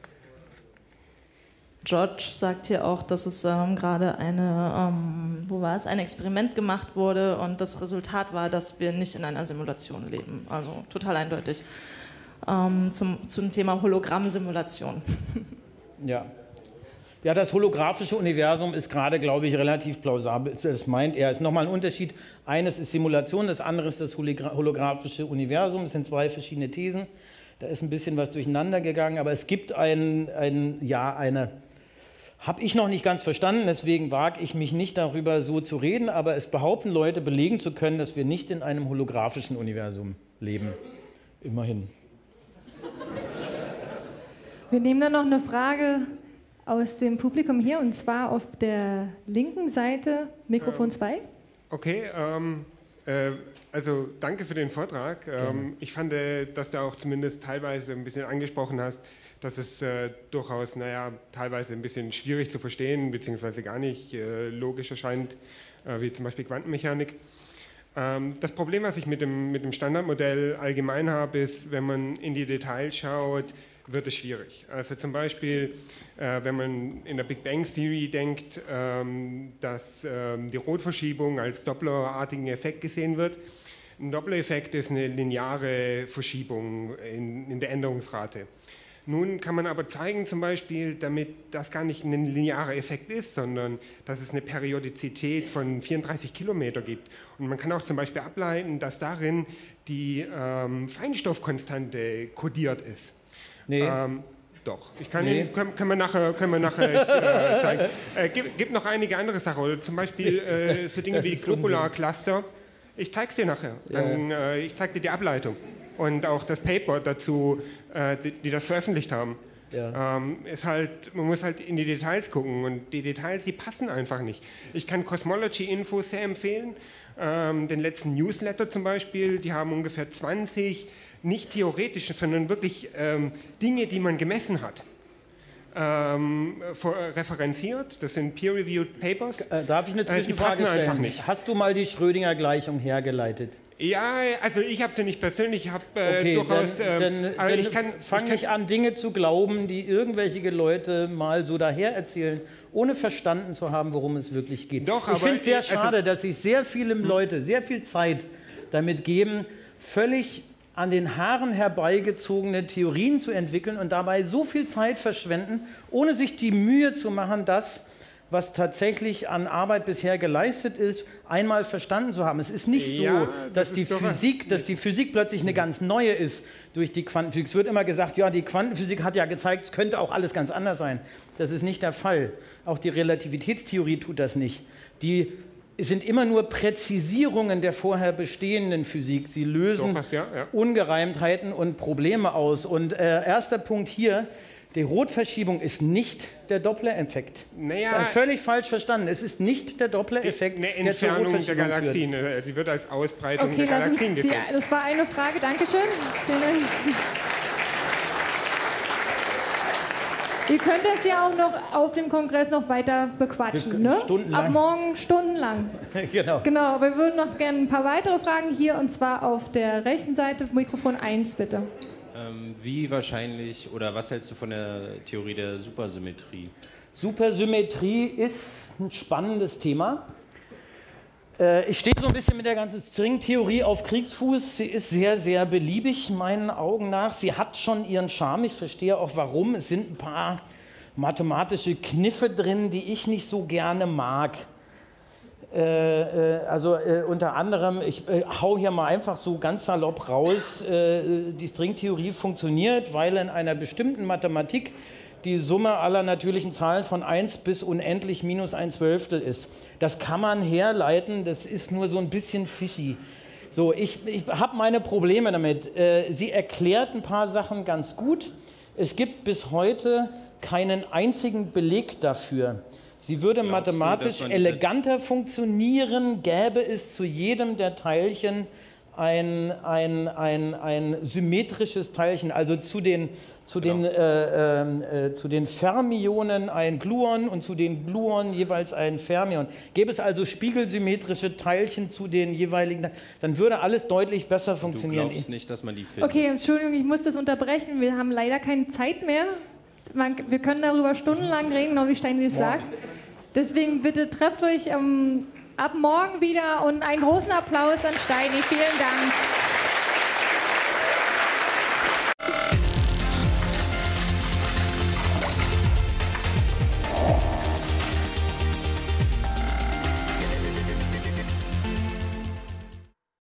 E: George sagt hier auch, dass es gerade ein Experiment gemacht wurde und das Resultat war, dass wir nicht in einer Simulation leben. Also total eindeutig. Zum Thema Hologrammsimulation.
B: Ja. Ja, das holographische Universum ist gerade, glaube ich, relativ plausibel. Das meint er. Es ist nochmal ein Unterschied. Eines ist Simulation, das andere ist das holographische Universum. Es sind zwei verschiedene Thesen. Da ist ein bisschen was durcheinander gegangen, aber es gibt habe ich noch nicht ganz verstanden, deswegen wage ich mich nicht darüber so zu reden, aber es behaupten Leute, belegen zu können, dass wir nicht in einem holographischen Universum leben. Immerhin.
A: Wir nehmen dann noch eine Frage aus dem Publikum hier, und zwar auf der linken Seite, Mikrofon 2.
F: Okay, also danke für den Vortrag. Ich fand, dass du auch zumindest teilweise ein bisschen angesprochen hast, dass es durchaus, teilweise ein bisschen schwierig zu verstehen, beziehungsweise gar nicht logisch erscheint, wie zum Beispiel Quantenmechanik. Das Problem, was ich mit dem Standardmodell allgemein habe, ist, wenn man in die Details schaut, wird es schwierig. Also zum Beispiel, wenn man in der Big Bang Theory denkt, dass die Rotverschiebung als Dopplerartigen Effekt gesehen wird. Ein Doppler-Effekt ist eine lineare Verschiebung in der Änderungsrate. Nun kann man aber zeigen zum Beispiel, damit das gar nicht ein linearer Effekt ist, sondern dass es eine Periodizität von 34 Kilometer gibt. Und man kann auch zum Beispiel ableiten, dass darin die Feinstoffkonstante kodiert ist.
B: Nee.
F: Doch, können wir nachher zeigen. Gibt noch einige andere Sachen, oder zum Beispiel so Dinge wie Globular-Cluster. Ich zeige es dir nachher. Ich zeige dir die Ableitung und auch das Paper dazu, die das veröffentlicht haben. Ja. Man muss halt in die Details gucken und die Details, die passen einfach nicht. Ich kann Cosmology Info sehr empfehlen, den letzten Newsletter zum Beispiel, die haben ungefähr 20 nicht theoretische, sondern wirklich Dinge, die man gemessen hat, referenziert. Das sind peer-reviewed Papers.
B: Darf ich eine Zwischenfrage stellen?
F: Einfach nicht.
B: Hast du mal die Schrödinger-Gleichung hergeleitet?
F: Ja, also ich habe sie nicht persönlich, ich habe durchaus...
B: Ich fange nicht an, Dinge zu glauben, die irgendwelche Leute mal so daher erzählen, ohne verstanden zu haben, worum es wirklich geht.
F: Doch,
B: ich finde es sehr schade, dass sich sehr viele Leute sehr viel Zeit damit geben, völlig an den Haaren herbeigezogene Theorien zu entwickeln und dabei so viel Zeit verschwenden, ohne sich die Mühe zu machen, das, was tatsächlich an Arbeit bisher geleistet ist, einmal verstanden zu haben. Es ist nicht so, dass die Physik plötzlich eine ganz neue ist durch die Quantenphysik. Es wird immer gesagt, ja, die Quantenphysik hat ja gezeigt, es könnte auch alles ganz anders sein. Das ist nicht der Fall. Auch die Relativitätstheorie tut das nicht. Es sind immer nur Präzisierungen der vorher bestehenden Physik. Sie lösen Ungereimtheiten und Probleme aus. Und erster Punkt hier, Die Rotverschiebung ist nicht der Doppler-Effekt.
F: Naja,
B: das ist völlig falsch verstanden. Es ist nicht der Doppler-Effekt,
F: eine
B: der zur
F: Entfernung der
B: Rotverschiebung
F: Galaxien.
B: führt.
F: Die wird als Ausbreitung
A: Okay,
F: der Galaxien gesehen.
A: das war eine Frage. Dankeschön. Ihr könnt das ja auch noch auf dem Kongress noch weiter bequatschen, ne?
B: Stundenlang.
A: Ab morgen stundenlang.
B: Genau.
A: Genau, wir würden noch gerne ein paar weitere Fragen hier, und zwar auf der rechten Seite, Mikrofon 1 bitte.
G: Wie wahrscheinlich oder was hältst du von der Theorie der Supersymmetrie?
B: Supersymmetrie ist ein spannendes Thema. Ich stehe so ein bisschen mit der ganzen Stringtheorie auf Kriegsfuß. Sie ist sehr, sehr beliebig, meinen Augen nach. Sie hat schon ihren Charme. Ich verstehe auch, warum. Es sind ein paar mathematische Kniffe drin, die ich nicht so gerne mag. Unter anderem, ich hau hier mal einfach so ganz salopp raus, die Stringtheorie funktioniert, weil in einer bestimmten Mathematik die Summe aller natürlichen Zahlen von 1 bis unendlich minus 1/12 ist. Das kann man herleiten, das ist nur so ein bisschen fishy. So, ich habe meine Probleme damit. Sie erklärt ein paar Sachen ganz gut. Es gibt bis heute keinen einzigen Beleg dafür. Sie würde mathematisch eleganter funktionieren, gäbe es zu jedem der Teilchen ein symmetrisches Teilchen, also zu den Fermionen ein Gluon und zu den Gluonen jeweils ein Fermion. Gäbe es also spiegelsymmetrische Teilchen zu den jeweiligen, dann würde alles deutlich besser funktionieren.
G: Du glaubst nicht, dass man die findet?
A: Okay, Entschuldigung, ich muss das unterbrechen. Wir haben leider keine Zeit mehr. Wir können darüber stundenlang reden, genau wie Steini das sagt. Deswegen bitte trefft euch ab morgen wieder und einen großen Applaus an Steini. Vielen Dank.